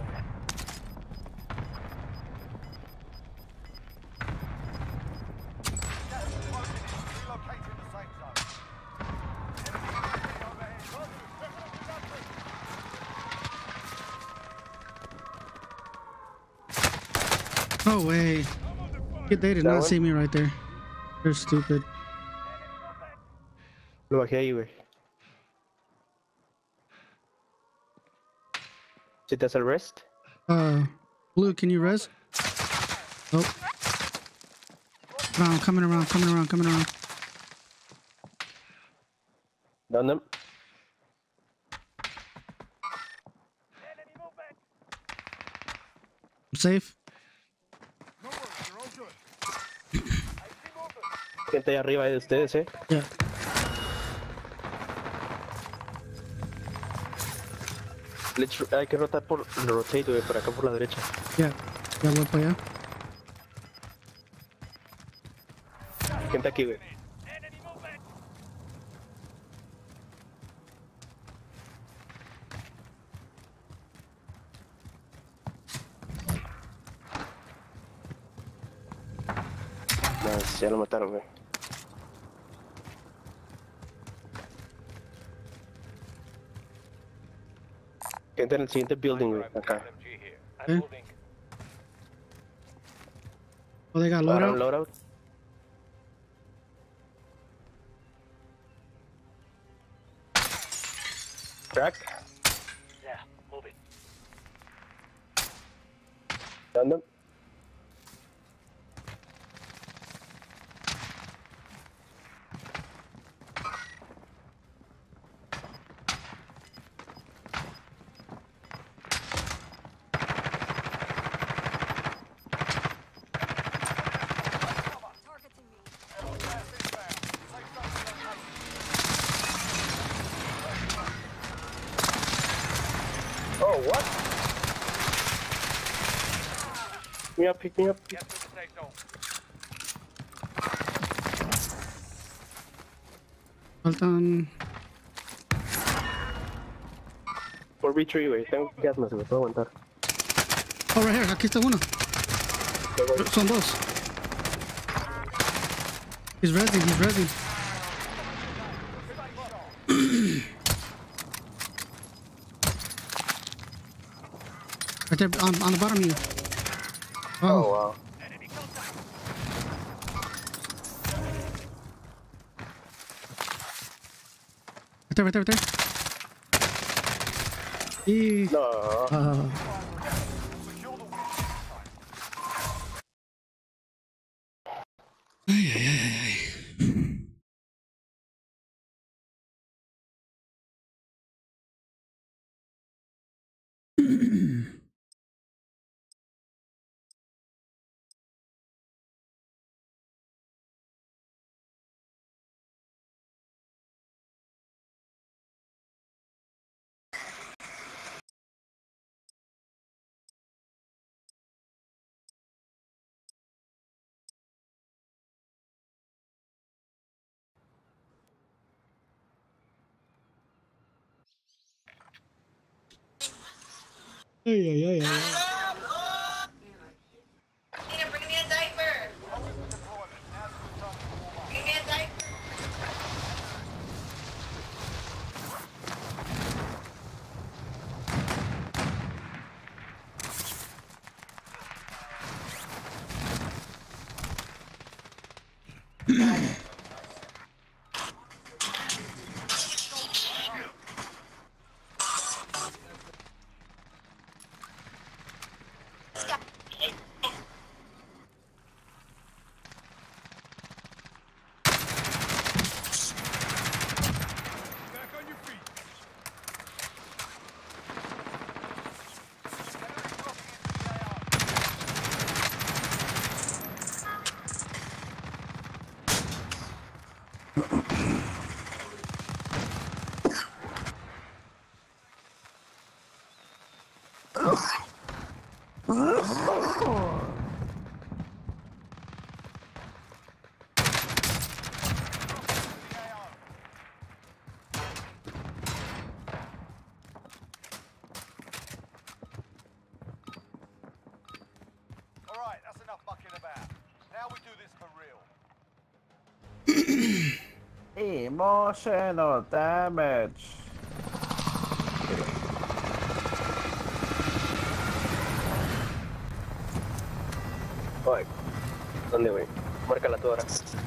Gas is closing in. Relocating the safe zone. Enemy overhead. No way. They did That not one? see me right there. They're stupid. Lo bajé ahí, güey. ¿Si te hace el rest? Uh, Blue, can you res? Oh. Around, coming around, coming around, coming around. Down them. I'm safe. No worries, they're all good. Gente ahí arriba de ustedes, eh. Yeah. Let's, hay que rotar por rotate, güey, por acá por la derecha. Yeah. Ya voy para allá. Gente aquí, güey. No, ya lo mataron, güey. Gente en el siguiente building, güey, acá. Okay. Oh, they got Agarraron loadout. loadout. Crack. Yeah, moving. Down them. Targeting me. Gas inbound. Safe zone relocated. Oh, what? Pick me up, pick me up. Get to the safe zone. Faltan. Por B tres, güey. Tengo gas más, güey. Puedo aguantar. Oh, right here. Aquí está uno. Son dos. He's ready. He's ready. Right there, on, on the bottom of you. Oh, Oh, wow. right there, right there, right there. Eee. No. Uh, Secure the win. ay, ay, ay, ay, ay. Ay, ay, ay, ay. Bring me a diaper. Bring me a diaper. Back on your feet. All right, that's enough mucking about. Now we do this for real. Emotional damage. Oye, ¿dónde voy? Márcala tú ahora.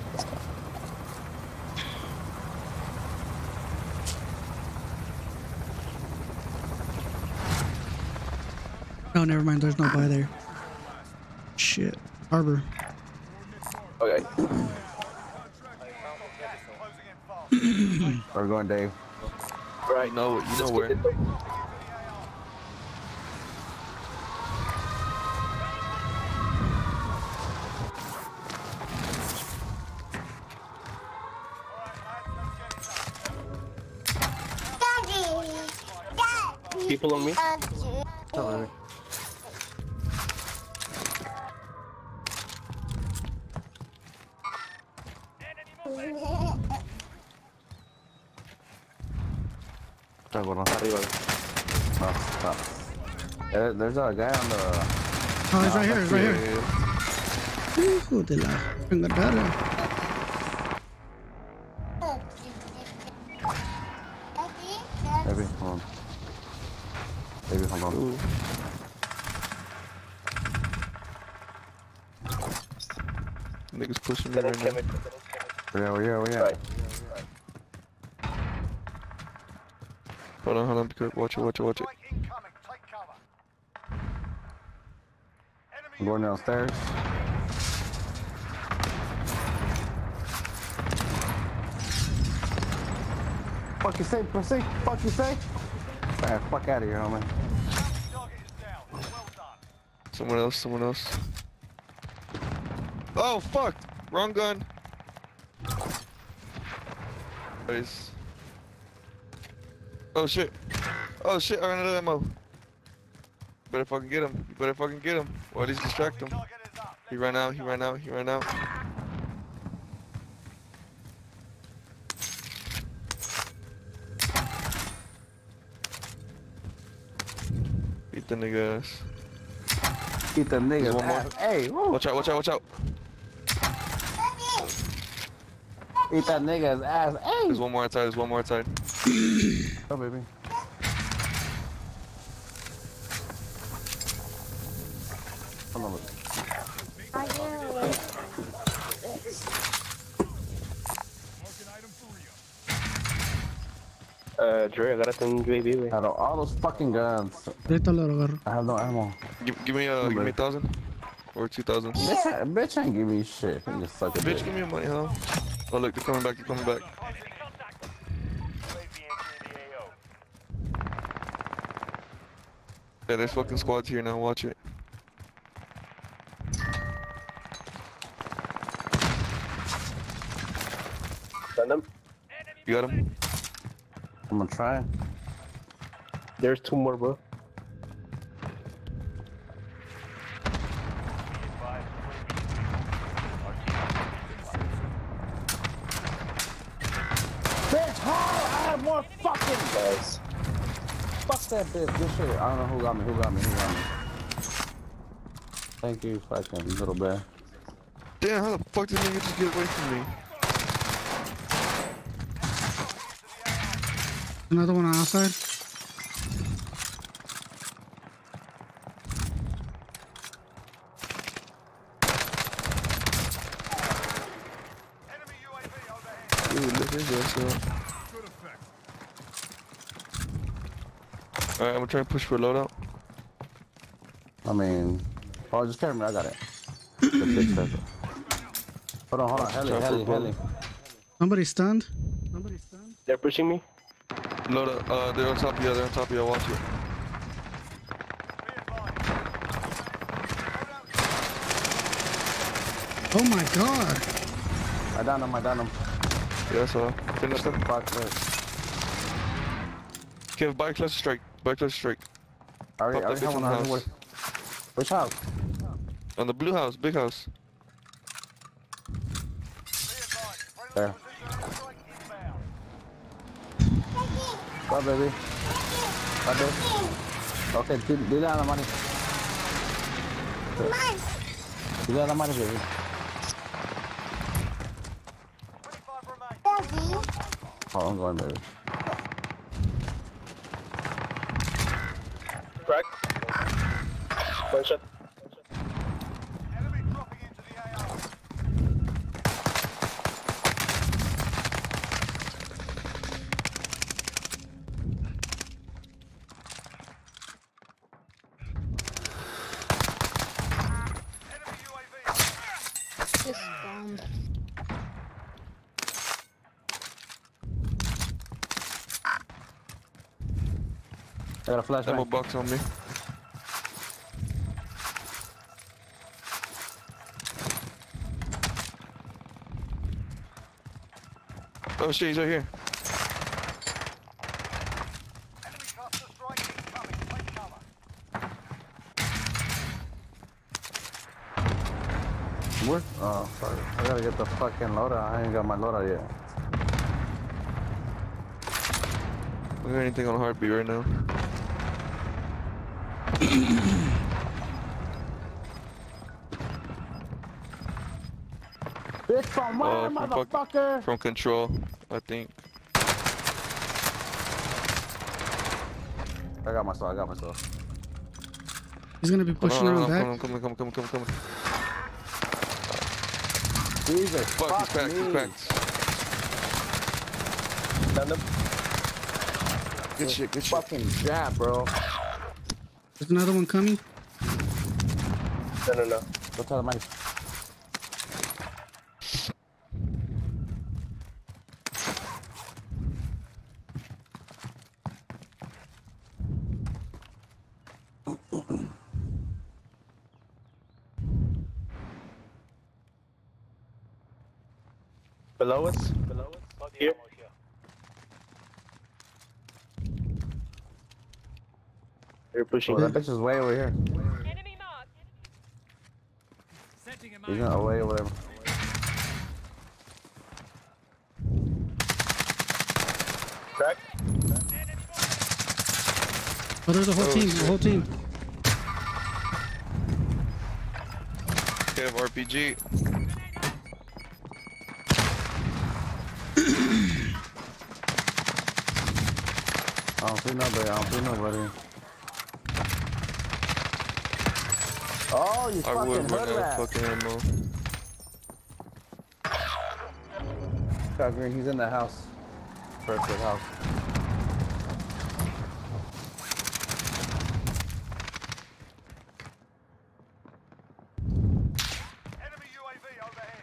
No, never mind. There's no buy there. Shit. Harbor. Okay. We're going, Dave. Right. No, you know where. People on me. Sorry. Está gordo. Arriba. No, no. Eh, There's a guy on the. Oh, he's right here. He's right here. Hijo de la fregada. Maybe, hold on. Maybe, hold on. Ooh. Niggas pushing me right now. Where yeah, where yeah, where yeah. Right. Hold on, hold on. Because watch it, watch it, watch it. Strike incoming. Take cover. I'm going downstairs. Fuck you say, pussy? Fuck you say? Man, fuck out of here, homie. Target is down. Well done. Someone else, someone else. Oh, fuck! Wrong gun. Nice. Oh, shit. Oh, shit, I ran out of ammo. Better fucking get him. You better fucking get him. Or at least distract him. Target is up. He ran out, he ran out, he ran out. Beat the nigga ass. Eat the niggas. one more. ass. Hey, woo. Watch out, watch out, watch out. Eat that nigga's ass. Hey. There's one more outside, there's one more outside. Oh, baby. Hold on. Mark an item for Rio. Uh, Dre, agárrate un U A V, güey. Out of all those fucking guns, Ahorita lo agarro. I have no ammo. Give, give me uh, give me a thousand. Or two thousand. Bitch, I- bitch ain't give me shit. You just suck a Bitch, dick. give me your money, huh? Oh look, they're coming back, they're coming back. U A V entering the A O. Yeah, there's fucking squads here now. Watch it. Send them. You got him? I'm gonna try. There's two more, bro. Bitch, hard! I have more fucking. Guys. Fuck that bitch. Good shit. I don't know who got me. Who got me? Who got me? Thank you, fucking little bear. Damn, how the fuck did nigga just get away from me? Another one outside. Enemy U A V overhead. Dude, look at this up. Good effect. Alright, I'm gonna try and push for a loadout. I mean, oh, just carry me. I got it. The big circle. Hold on, hold on. Heli, heli, heli. Somebody stunned. Somebody stunned. They're pushing me. Loadout, uh, they're on top of you, they're on top of you, watch it. Be advised. Oh my god. I downed him. I downed him. Yeah, so finish them. Fuck, wait. Okay, buy cluster strike. Buy cluster strike. I already, I Pop already that have bitch one. on I the already house. have- Which house? On the blue house, big house. Be advised. Friendly There. precision airstrike inbound. Go, baby. Go, baby. Okay, do, do that on the money. Do that on the money, baby. twenty-five remain. Oh, I'm going, baby. Crack. One shot. Enemy dropping into the A O. Enemy U A V. Just bombed. I got a flashbang. Ammo box on me. Oh shit, he's right here. Enemy cluster strike incoming. Take cover. Where? Oh, sorry. I gotta get the fucking loader. I ain't got my loader yet. I don't got anything on heartbeat right now. Bitch from where, Uh, from fuck- motherfucker? From control, I think. I got my stuff. I got my stuff. He's gonna be Hold pushing on, around hold on, back. come on, come on, come on, come on, come on. Jesus, Fuck, fuck he's cracked, me. he's cracked. Send them. Good shit, good shit. Fucking jab, bro. There's another one coming. No, no, no. Go tell the mic. Below us. Below us. Here. They're pushing. Oh, that bitch is way over here. Enemy marked. Setting him He's gonna way over there. Crack. Oh, there's a whole Oh, team. shit. A whole team. Okay, I have R P G. I don't see nobody. I don't see nobody. Oh, you I fucking would run heard out that. of fucking ammo. Got green. He's in the house. Perfect house. Enemy U A V overhead.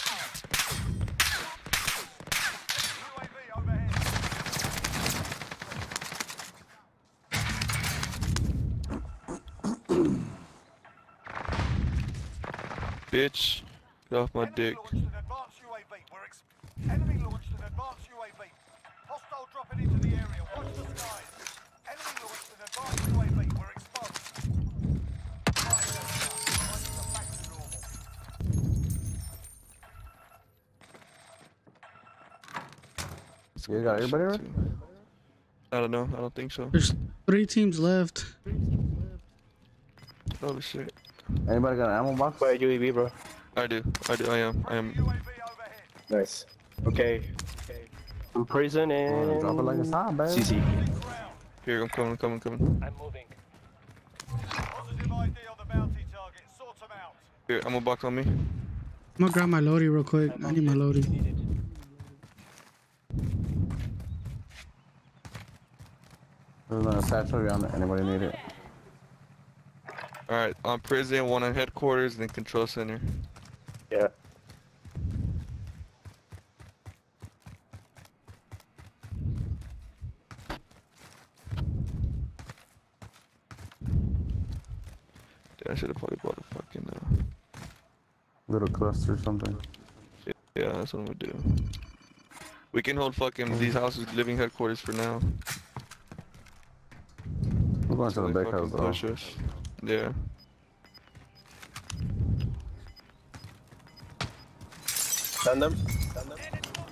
U A V overhead. bitch. Get off my Enemy dick. launched an advanced U A V. We're ex- Enemy launched an advanced U A V. Hostile dropping into the area. Watch the skies. Enemy launched an advanced U A V. We're exposed. Right, Delta. Prices are back to normal. You got everybody right? I don't know. I don't think so. There's three teams left. Holy shit. Anybody got an ammo box? By U A V, bro. I do. I do. I am. I am. U A V overhead. Nice. Okay. Okay. I'm prison and Drop it like it's hot, baby. C C. Here, I'm coming. Coming. Coming. I'm moving. Positive I D on the bounty target. Sort them out. Here, ammo box on me. I'm gonna grab my loadie real quick. I need my loadie. There's a satchel on it. Anybody need it? All right. On prison, one on headquarters, then control center. Yeah. Yeah, I should have probably bought a fucking. Uh... Little cluster or something. Yeah, that's what I'm gonna do. We can hold fucking these houses living headquarters for now. We're going to the They big fucking house though. push us. Yeah. Send them. Send them.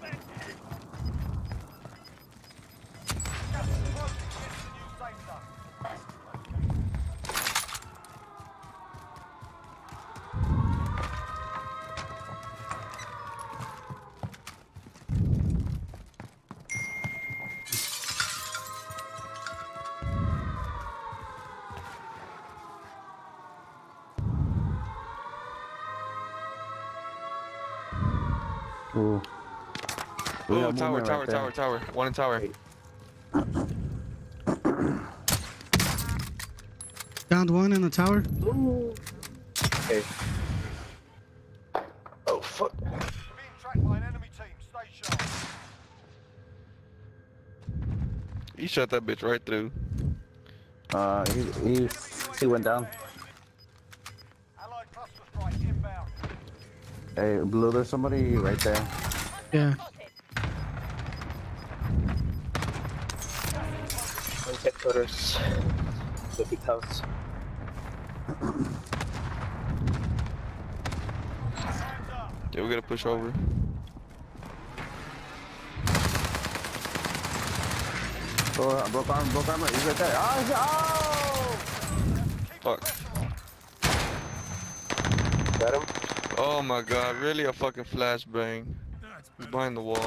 Ooh. We Oh, got tower, movement tower, right tower, tower. One in tower. Downed one in the tower. Okay. Oh fuck. Being tracked by an enemy team. Stay sharp. He shot that bitch right through. Uh, he, he, he went down. Allied cluster strike inbound. Hey, Blue, there's somebody right there. Yeah. One headquarters. The big house. Yeah, we gotta push over. Oh, broke arm, broke armor. He's right there. Oh, he's, oh! Fuck. Got him. Oh my god, really a fucking flashbang. He's behind the wall.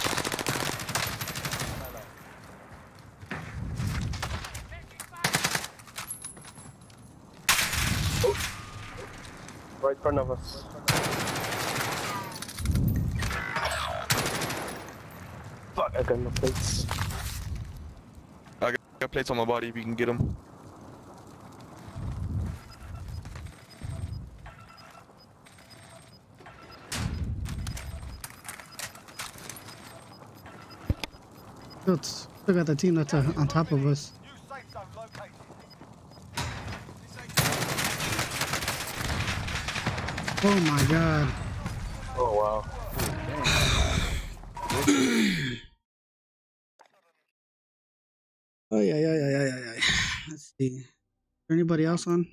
Right in front of us. Fuck, I got no plates. I got, got plates on my body if you can get them. Still, still got the team that's uh, on top of us. New safe zone located. Oh my god. Oh wow. Oh yeah, yeah, yeah, yeah, yeah, yeah. Let's see. Is there anybody else on?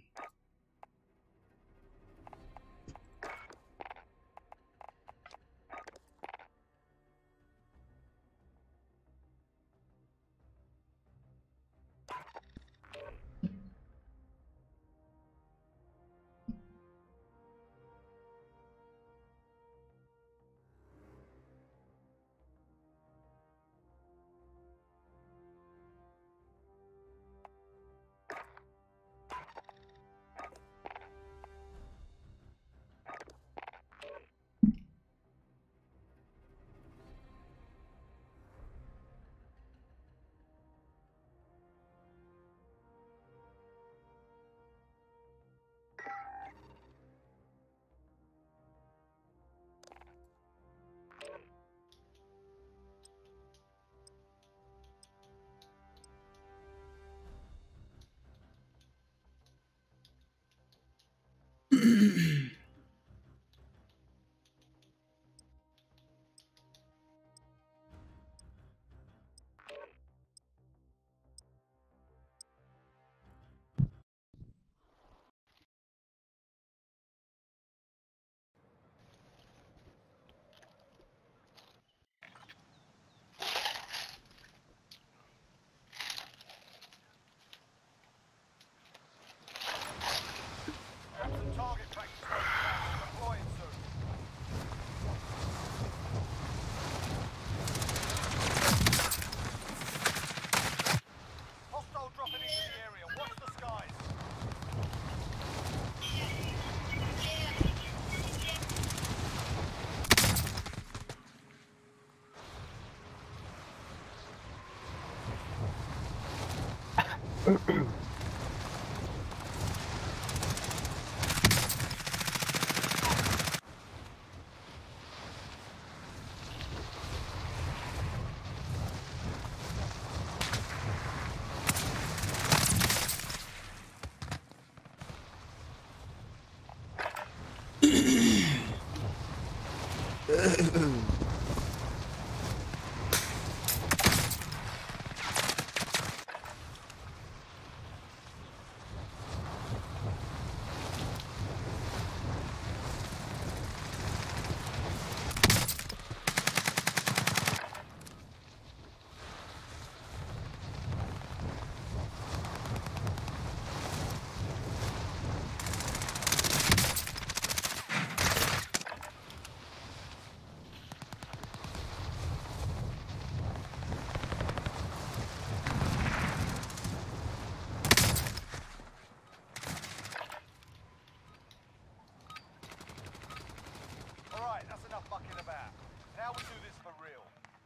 Alright, that's enough fucking about. Now we do this for real.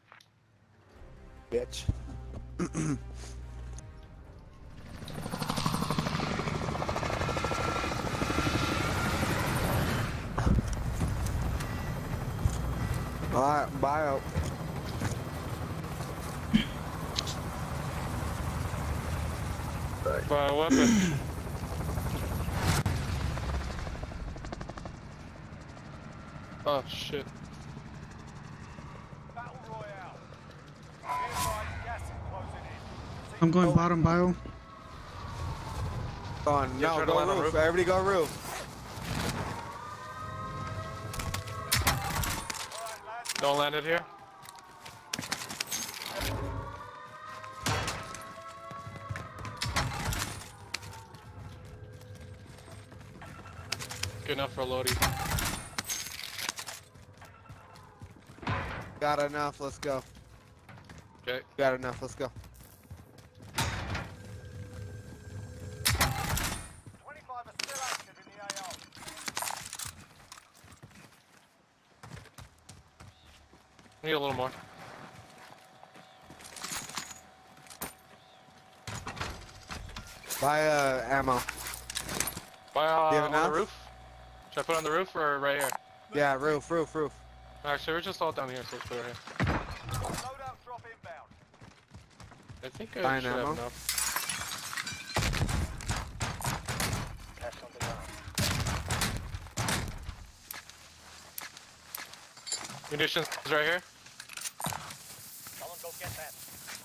Bitch. Alright, bye out. Buy a weapon. Oh shit. Battle Royale. Nearby, gas is closing in. I'm going bottom bio. Oh Yeah, no, try to go land on roof. roof. Everybody go roof. Don't land it here. Good enough for Lodi. Got enough, let's go. Okay. Got enough, let's go. twenty-five are still active in the A O. Need a little more. Buy uh, ammo. Buy uh, Do you have on the enough? roof. Should I put it on the roof or right here? Yeah, roof, roof, roof. Actually, we're just all down here, so let's put it right here. Loadout drop inbound. I think I Buying should ammo? have enough. Munitions right here. Someone go get that.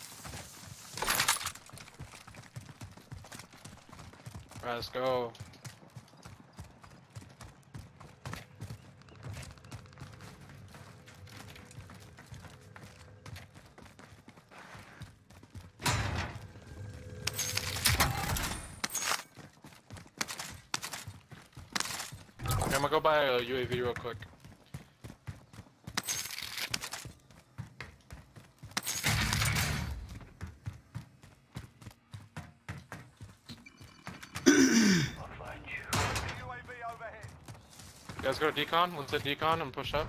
Alright, let's go. Okay, I'm gonna go buy a U A V real quick. U A V overhead. You guys go to decon. Let's hit decon and push up.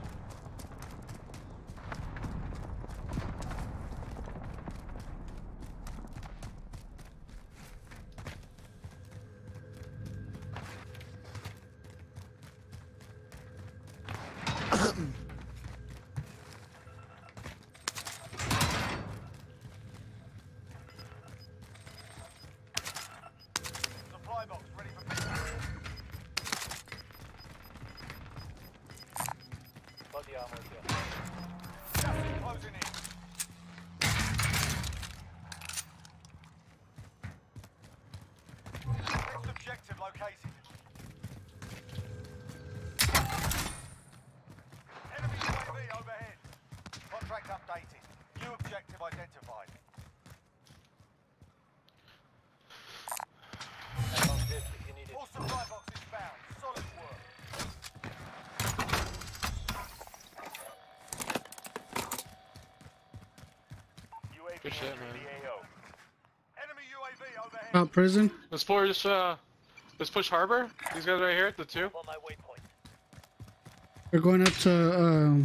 Supply box ready for pickup. Body armor here. Gas is closing in. Next objective located. Enemy U A V overhead. Contract updated. New objective identified. All supply boxes found. Solid work. U A V Good shit, entering man. the A O. Enemy U A V overhead. About prison. Let's push. Uh, let's push harbor. These guys right here at the two. On my waypoint. We're going up to um.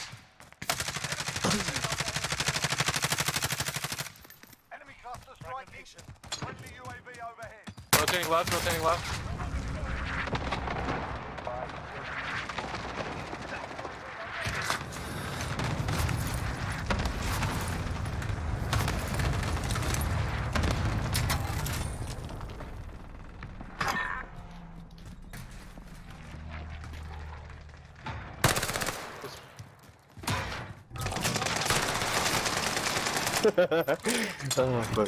Enemy cluster strike location. Friendly U A V overhead. Rotating left, rotating left. Oh, fuck.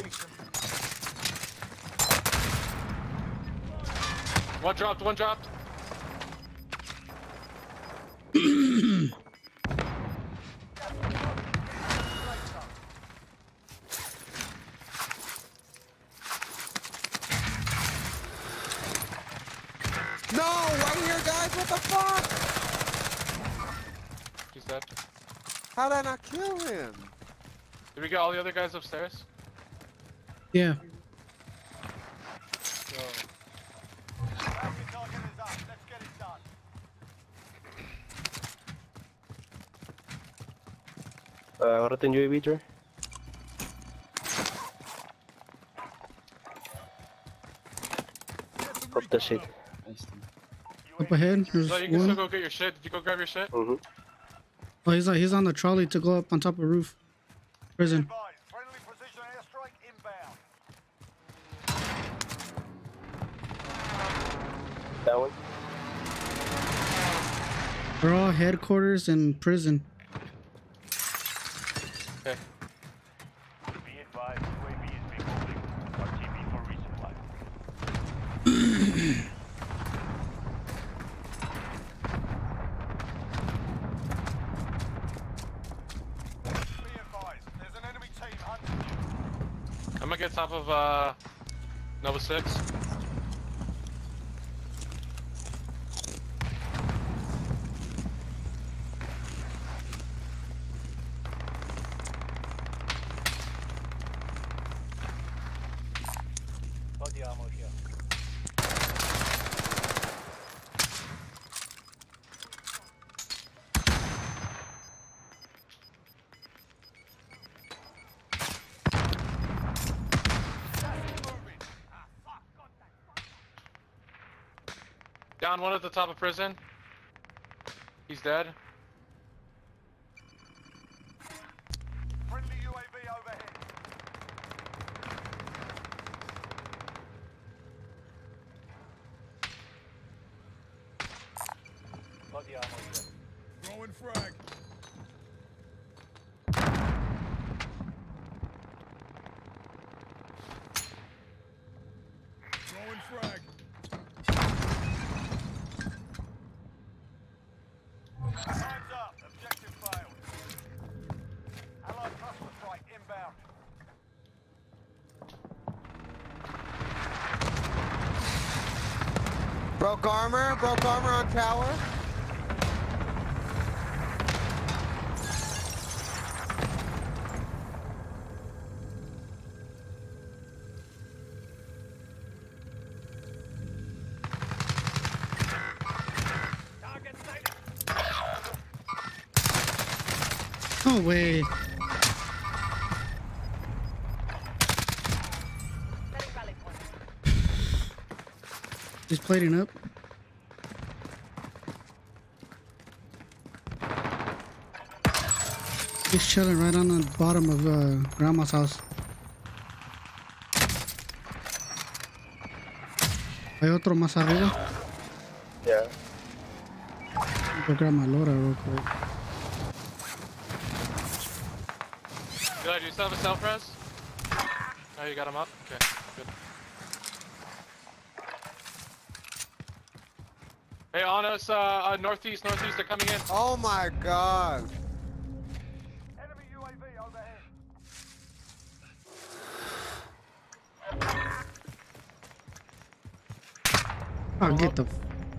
One dropped, one dropped. No, right here, guys. What the fuck? He's dead. How did I not kill him? Did we get all the other guys upstairs? Yeah. Yo. Bounty target is up. Let's get it done. Uh, agárrate en U A V, Dre. Pop that shit. Up ahead, there's So you can still one. go get your shit. Did you go grab your shit? Mm-hmm. Oh, he's like he's on the trolley to go up on top of the roof. Prison. Advise. Friendly precision airstrike inbound. That one. They're all headquarters and prison. Okay. Be advised. U A V is being moving. R T B for resupply. Be advised. There's an enemy team hunting you. I'm gonna get top of uh Nova six. Body armor here. Down one at the top of prison. He's dead. Friendly U A V overhead. Body armor here. Throwing frag. Throwing frag. Hands up. Objective failed. Allied cluster strike inbound. Broke armor. Broke armor on tower. Target sighted. No way. Setting rally point. He's plating up. He's chilling right on the bottom of uh, Grandma's house. Hay otro más arriba. Yeah. Go grab my loader real quick. Good. Do you still have a self res? Oh, you got him up? Okay, good. Hey, on us, uh, uh, northeast, northeast, they're coming in. Oh my god. Enemy U A V overhead. Oh, get the.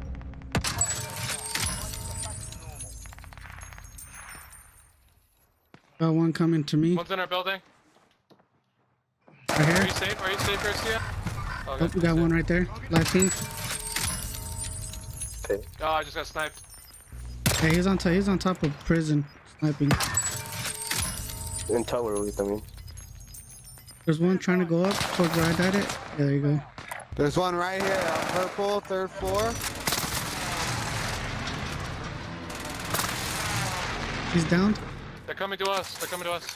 Got one coming to me. One's in our building. Right Are here. you safe? Are you safe, Garcia? Oh, Oh, we got one right there. Left team. Okay. Oh, I just got sniped. Hey, he's on top. He's on top of prison, sniping. En tower, güey, también. There's one trying to go up towards where I died it. Yeah, there you go. There's one right here on purple, third floor. He's down. They're coming to us. They're coming to us.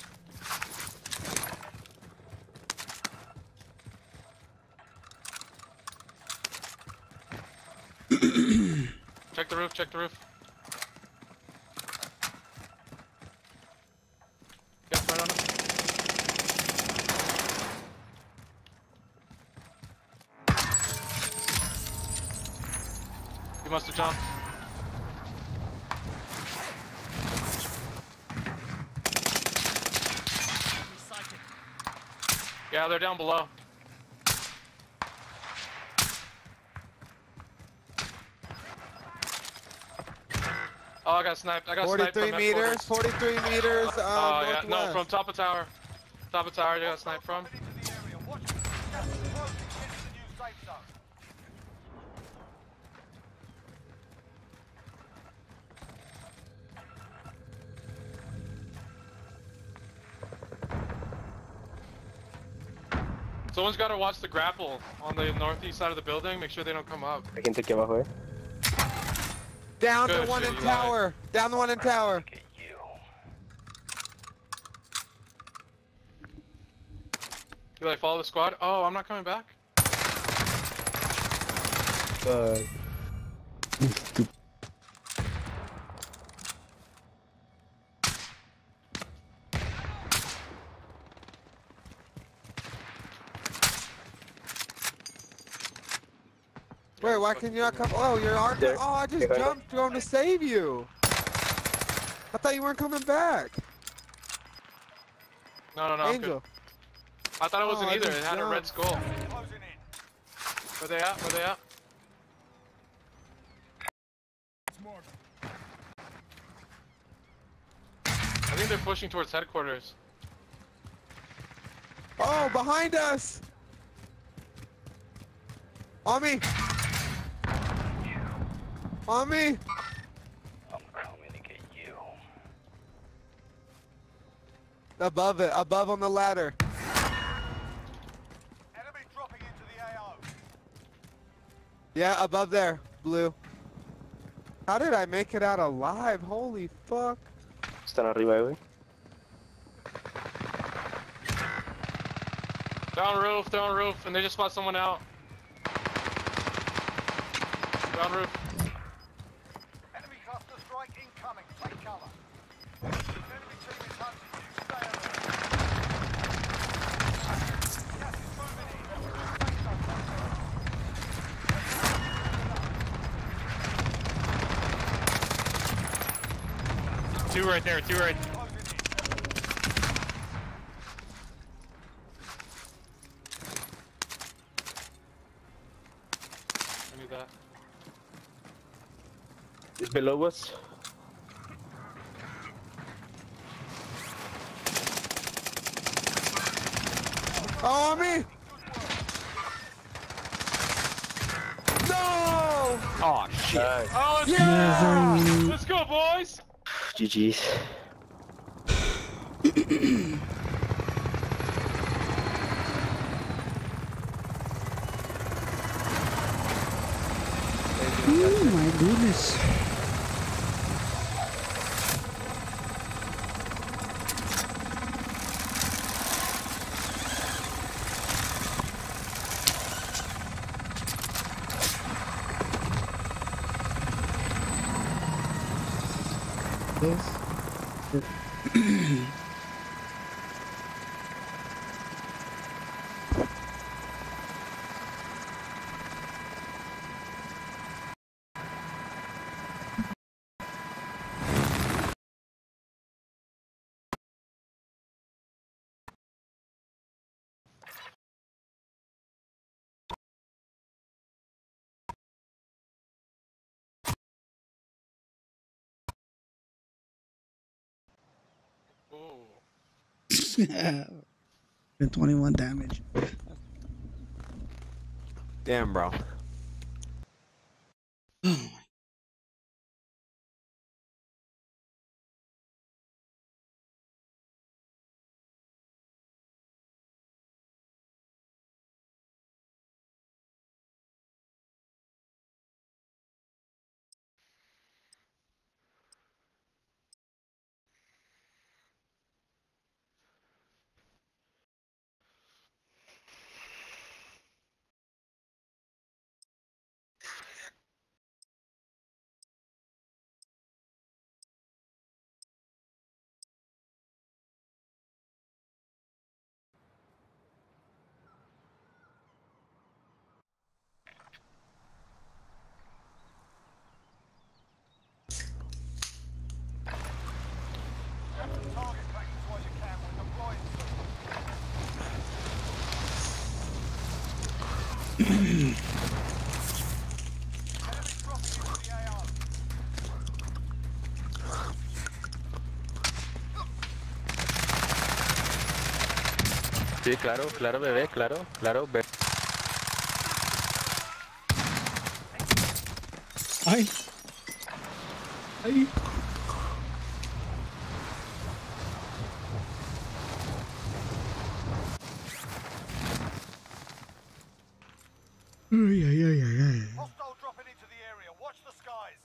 Check the roof. Check the roof. Get right on him. He must have jumped. Yeah, they're down below. Oh, I got sniped. I got sniped forty-three from meters, headquarters. forty-three meters, um, Oh, yeah, northwest. no, from top of tower. Top of tower, I got sniped from. Into the area. Watch the gas is closing. Get to the new safe zone. Someone's got to watch the grapple on the northeast side of the building. Make sure they don't come up. Hay gente aquí abajo, eh. Down Good the one shit, in Eli. tower. Down the one in tower. You like follow the squad? Oh, I'm not coming back. Uh, Wait, why can you not come? Oh, you're on. There. Oh, I just Behind us. jumped going to save you. I thought you weren't coming back. No, no, no. I'm Angel. good. I thought it wasn't Oh, I either. just It had a red jumped. skull. Closing in. Where they at? Where they at? I think they're pushing towards headquarters. Oh, behind us. On me. On me. I'm coming to get you. Above it. Above on the ladder. Enemy dropping into the A O. Yeah, above there. Blue. How did I make it out alive? Holy fuck. Están arriba, eh, güey. Down roof, down roof, and they just spot someone out. Down roof. Enemy cluster strike incoming. Take cover. Enemy team is hunting you. Stay alert. Gas is moving in. Safe zone. Two right there, two right. Closing in. I need that. It's below us. Oh, on me. No. Oh, shit. Oh, let's Yeah. go! Let's go, boys! G G's. Oh my goodness. And twenty-one damage. Damn, bro. Enemy dropping into the A R. Sí, claro, claro, bebé, claro, claro, bebé. Ay. Ay. Ay, ay, ay, ay, ay. Hostile dropping into the area. Watch the skies.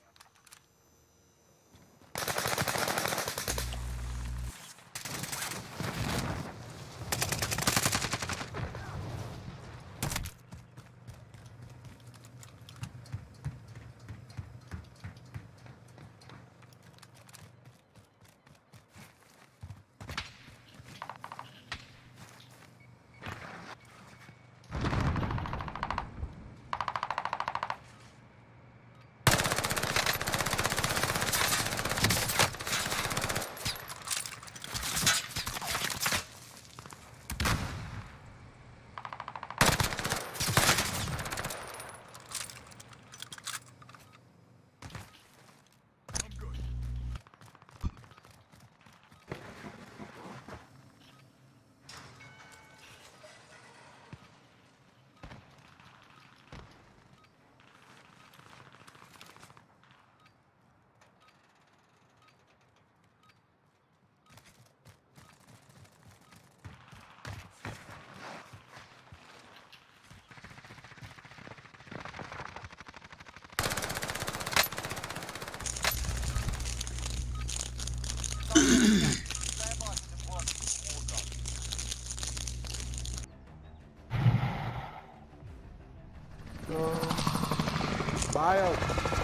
Bio.